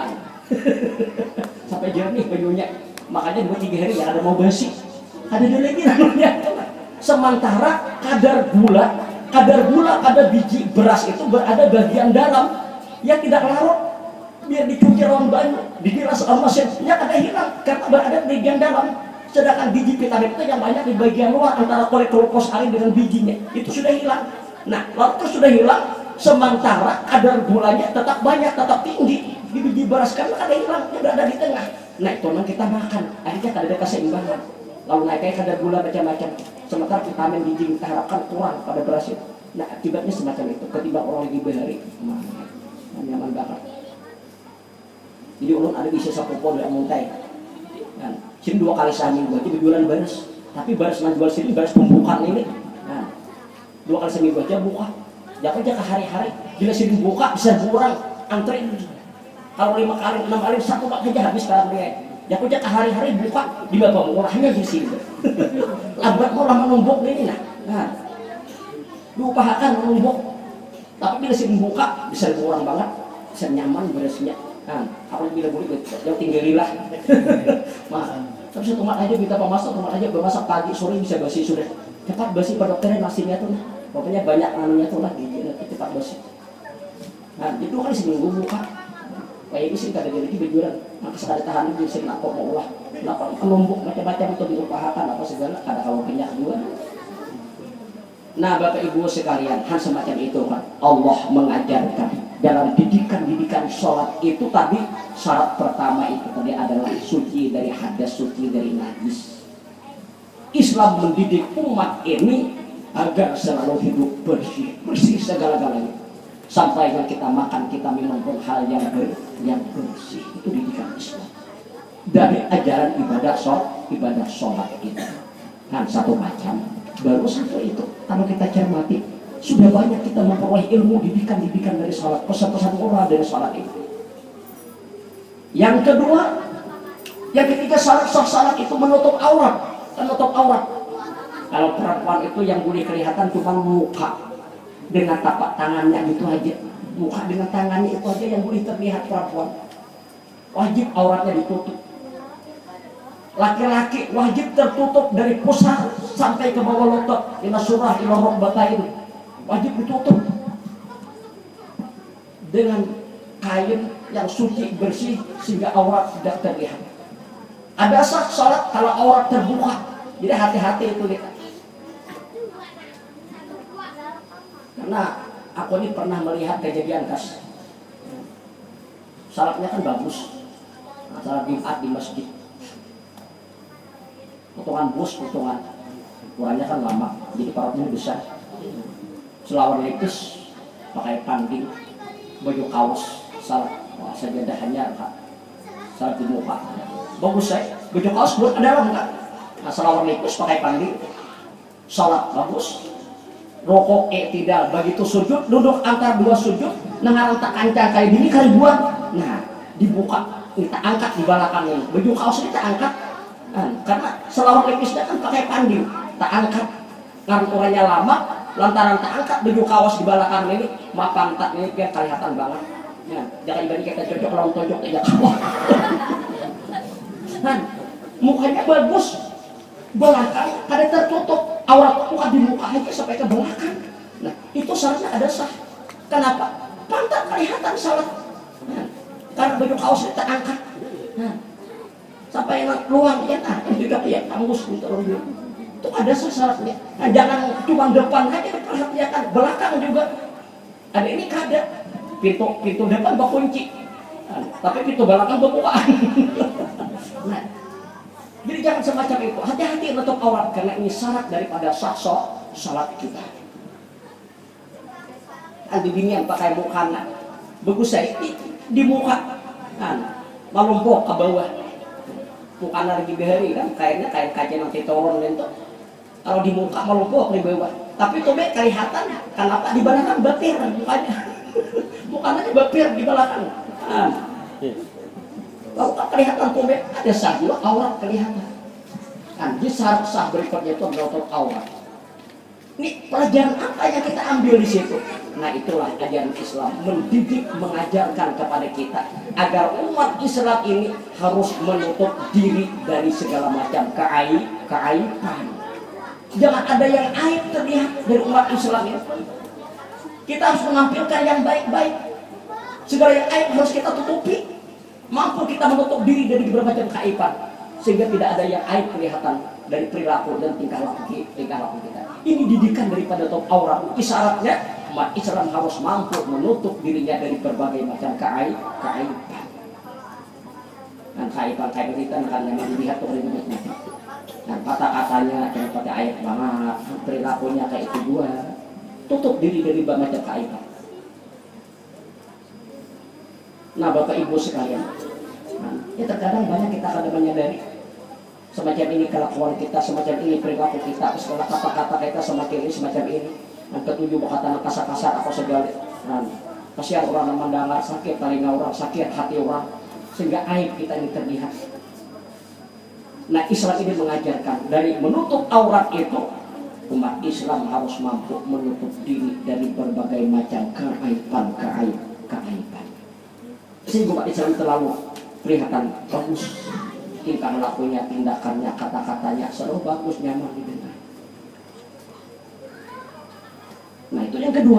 Sampai jernih banyunya. Makanya 2-3 hari ya ada mau basi, ada lagi namanya. Sementara kadar gula pada biji beras itu berada bagian dalam yang tidak larut, biar dicuci lawan banyu, dibilas sama mesin, ya kada hilang karena berada di bagian dalam. Sedangkan biji vitamin itu yang banyak di bagian luar antara kulit glukos arin dengan bijinya itu sudah hilang. Nah, lalu itu sudah hilang, sementara kadar gulanya tetap banyak, tetap tinggi di biji beras karena kada hilang, yang berada di tengah. Nah itu yang kita makan, akhirnya ada keseimbangan. Lalu naiknya kadar gula macam-macam. Sementara vitamin gizi kita harapkan kurang pada beras itu. Nah akibatnya semacam itu. Ketimbang orang lagi berhari, nyaman banget. Jadi ulun ada di sisa popo dari muntai. Dan sini 2 kali seminggu aja berjualan beras. Tapi beras yang jual sini beras pembukaan ini. Nah 2 kali seminggu aja buka. Jangan aja ke hari-hari. Bila sini buka bisa kurang antri. Kalau 5 kali, 6 kali, 1 bak aja habis sekarang dia. Ya punya ke hari-hari buka di bapak murahnya di sini. Lambat orang menumbuk ini nah. Diupahakan menumbuk. Tapi bila sini buka bisa kurang banget, bisa nyaman berasnya. Nah, apa bila boleh yang tinggalilah. Tapi satu mat aja kita pemasak pagi sore bisa basi sudah. Cepat basi pada dokternya nasinya tuh. Pokoknya banyak anunya tuh lah gigi cepat basi. Nah, itu kan seminggu buka. Kayak ini sih kada jadi berjualan, maka sekali tahan itu sih lapor mau lah, lapor menumbuk macam-macam itu diupahakan apa segala, kada kalau banyak juga. Nah bapak ibu sekalian, hal semacam itu kan Allah mengajarkan dalam didikan sholat itu tadi syarat pertama itu tadi adalah suci dari hadas, suci dari najis. Islam mendidik umat ini agar selalu hidup bersih, bersih segala-galanya. Sampai kita makan, kita minum pun hal yang bersih. Itu didikan Islam. Dari ajaran ibadah sholat kita. Kan satu macam. Baru satu itu, kalau kita cermati, sudah banyak kita memperoleh ilmu didikan dari sholat, pesan-pesan moral dari sholat itu. Yang kedua, yang ketiga, sholat itu menutup aurat. Kalau perempuan itu yang boleh kelihatan cuma muka dengan tapak tangannya gitu aja. Muka dengan tangannya itu aja yang boleh terlihat perempuan. Wajib auratnya ditutup. Laki-laki wajib tertutup dari pusar sampai ke bawah lutut. Ila surah ila rukbatain. Wajib ditutup dengan kain yang suci bersih sehingga aurat tidak terlihat. Ada sah sholat kalau aurat terbuka. Jadi hati-hati itu kita. Karena aku ini pernah melihat kejadian kas. Salatnya kan bagus. Nah, salat Jumat di masjid. Potongan bus, ukurannya kan lama. Jadi parutnya besar. Selawar lepis, pakai panding, baju kaos, salat. Wah, sajadahnya salat di muka. Bagus saya, baju kaos buat ada enggak? Nah, selawar lepis pakai panding, salat bagus. Rokok tidak, begitu sujud, duduk antar dua sujud, nengarang tak kancang kayak gini kali buat. Nah, dibuka, kita angkat di belakangnya. Baju kaos kita angkat, karena selawar lepisnya kan pakai panding, tak angkat. Nganturannya lama, lantaran tak angkat baju kaos di belakang ini, mapan tak ini biar kelihatan banget. Nah, jangan dibanding kita cocok lawan tojok aja kawan. Nah, mukanya bagus, belakang ada tertutup, aurat muka di muka aja sampai ke belakang. Nah, itu syaratnya ada sah. Kenapa? Pantat kelihatan salat. Nah, karena baju kaos kita angkat. Nah, sampai yang luang ya, nah, juga ya tanggus gitu. Itu ada sah syaratnya. Nah, jangan cuma depan aja diperhatikan, belakang juga. Ada ini kada. Pintu depan berkunci. Nah, tapi pintu belakang berbukaan. Nah, jadi jangan semacam itu. Hati-hati menutup aurat karena ini syarat daripada sah salat kita. Andi binian pakai mukana. Bagus saya di muka. Kan malumpok ke bawah. Mukana lagi behari kan kainnya kain kaca nanti turun itu. Kalau di muka malumpok di bawah. Tapi itu kelihatan kenapa di belakang batir mukanya. Mukanya batir di belakang. Nah, kalau tak kelihatan tumbek ada sah juga aurat kelihatan. Kan di sah berikutnya itu menutup aurat. Ini pelajaran apa yang kita ambil di situ? Nah, itulah ajaran Islam mendidik, mengajarkan kepada kita agar umat Islam ini harus menutup diri dari segala macam keaiban. Jangan ada yang aib terlihat dari umat Islam ini. Kita harus menampilkan yang baik-baik. Segala yang aib harus kita tutupi. Mampu kita menutup diri dari berbagai keaiban sehingga tidak ada yang aib kelihatan dari perilaku dan tingkah laku kita. Ini didikan daripada top aurat. Isyaratnya umat Islam harus mampu menutup dirinya dari berbagai macam keaiban. Dan keaiban kita akan memang dilihat oleh umatnya. Dan kata-katanya jangan pakai ayat banget, perilakunya kayak itu gua. Tutup diri dari berbagai macam keaiban. Nah, Bapak Ibu sekalian, ya terkadang banyak kita kadang menyadari semacam ini kelakuan kita, semacam ini perilaku kita, segala kata-kata kita semacam ini. Dan ketujuh berkata kasar-kasar atau segala. Kasihan orang yang mendengar sakit, telinga orang sakit, hati orang, sehingga aib kita ini terlihat. Nah, Islam ini mengajarkan dari menutup aurat itu, umat Islam harus mampu menutup diri dari berbagai macam keaiban. Sehingga umat Islam terlalu kelihatan bagus, tingkah lakunya, tindakannya, kata-katanya selalu bagus, nyaman didengar. Nah, itu yang kedua.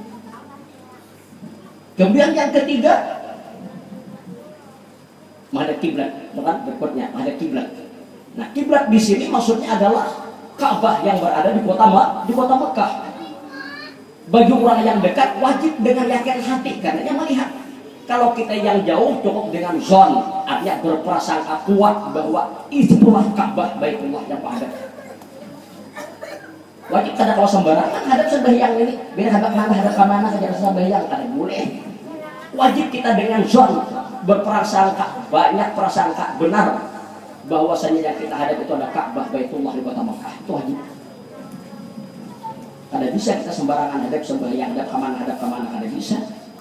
Kemudian yang ketiga, menghadap kiblat, bukan berikutnya menghadap kiblat. Nah, kiblat di sini maksudnya adalah Ka'bah yang berada di kota Mekah. Bagi orang yang dekat wajib dengan yakin hati karena yang melihat. Kalau kita yang jauh cukup dengan zon, artinya berprasangka kuat bahwa itulah Ka'bah Baitullah yang berada. wajib kada kalau sembarangan hadap sembahyang ini bina hadap mana kerja sembahyang kada boleh. Wajib kita dengan zon berprasangka, banyak prasangka benar bahwasanya yang kita hadap itu ada Ka'bah Baitullah di kota Makkah. Itu wajib. Kada bisa kita sembarangan hadap sembahyang, hadap kemana kada bisa.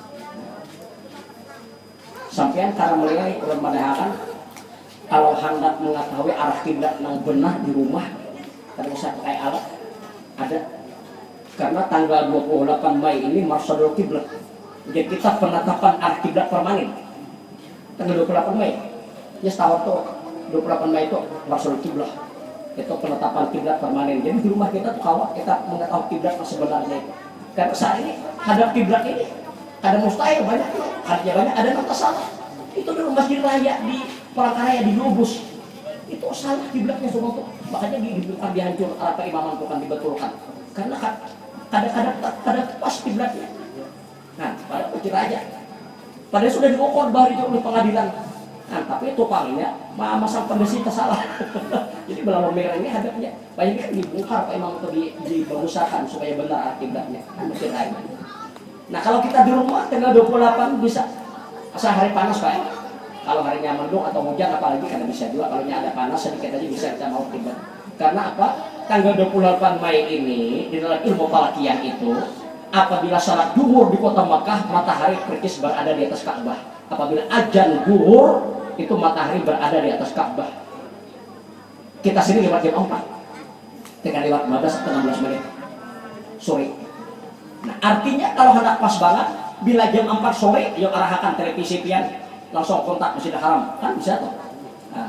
Sampean karena mulai ulun madahakan kalau hendak mengetahui arah kiblat yang benar di rumah kada usah pakai alat ada, karena tanggal 28 Mei ini Marsadul Kiblat. Jadi kita penetapan arah kiblat permanen tanggal 28 Mei ya setahun tuh 28 Mei itu Marsadul Kiblat, itu penetapan kiblat permanen. Jadi di rumah kita tuh kawat kita mengetahui kiblat yang sebenarnya. Karena saat ini hadap kiblat ini ada mustahil banyak, artinya banyak ada yang salah. Itu dulu masjid raya di Palangkaraya di Lubus itu salah kiblatnya semua tuh, makanya bukan dihancur apa imaman bukan dibetulkan karena kadang pas kiblatnya. Nah pada masjid raya padahal sudah diukur baru itu oleh pengadilan. Nah tapi tukangnya masang pendesi salah. Jadi belah merah ini hadapnya banyak kan dibongkar pak imam itu dibagusakan supaya benar kiblatnya masjid raya. Nah kalau kita di rumah tanggal 28 bisa asal hari panas pak ya. Kalau harinya mendung atau hujan apalagi karena bisa juga kalau ada panas sedikit aja bisa kita mau kiblat. Karena apa? Tanggal 28 Mei ini di dalam ilmu falakian itu apabila salat zuhur di kota Makkah matahari persis berada di atas Ka'bah. Apabila azan zuhur itu matahari berada di atas Ka'bah. Kita sini lewat jam 4. Dengan lewat 15 atau 16 menit sore. Nah artinya kalau hendak pas banget bila jam 4 sore yang arahkan televisi pian langsung kontak Masjidil Haram kan bisa tuh. Nah,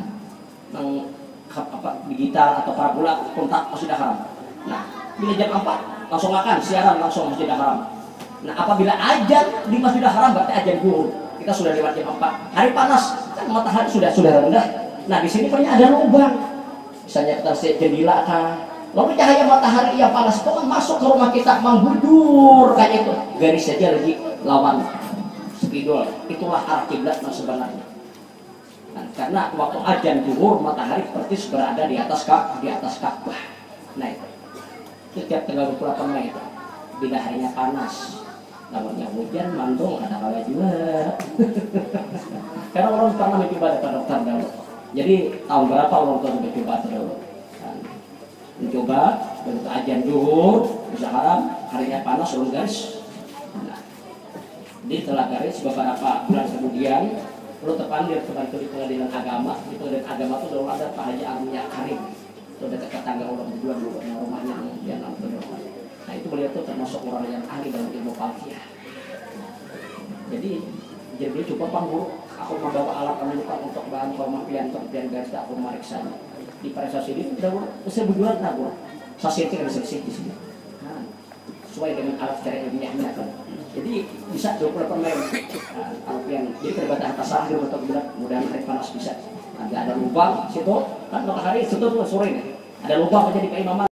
digital atau parabola kontak Masjidil Haram. Nah, bila jam 4 langsung makan siaran langsung Masjidil Haram. Nah, apabila azan di Masjidil Haram berarti azan zuhur. Kita sudah lewat jam 4. Hari panas kan matahari sudah rendah. Nah, di sini punya ada lubang. Misalnya kita set jendela kan. Lalu cahaya matahari yang panas itu kan masuk ke rumah kita mengguyur kayak itu. Garis saja lagi lawan spidol. Itulah arah kiblat yang sebenarnya. Nah, karena waktu azan zuhur matahari persis berada di atas Ka'bah. Nah itu setiap tanggal 28 Mei itu bila harinya panas, namanya hujan, mendung ada kala juga. Karena orang pernah mencoba ke dokter dulu. Jadi tahun berapa orang tua mencoba dulu? Mencoba bentuk azan zuhur, bisa haram, harinya panas, orang guys. Nah, di telah garis beberapa bulan kemudian perlu terpanggil di pengadilan agama. Di pengadilan agama itu dulu ada Pak Haji Armiya Karim, itu dekat tetangga orang berdua dulu rumahnya yang namanya. Nah itu beliau itu termasuk orang yang ahli dalam ilmu falakiyah. Jadi dia coba panggul, aku membawa alat penunjukan untuk bahan pemafian penelitian garis aku meriksa di pada ini udah saya berdua nabur sasi itu kan selesai di sini. Nah, sesuai dengan alat cara ilmiahnya kan. Jadi bisa 28 Mei yang jadi terbatas atas sahar untuk bilang mudah-mudahan hari panas bisa ada lubang situ kan matahari itu tuh sore nih ada lubang jadi kayak mama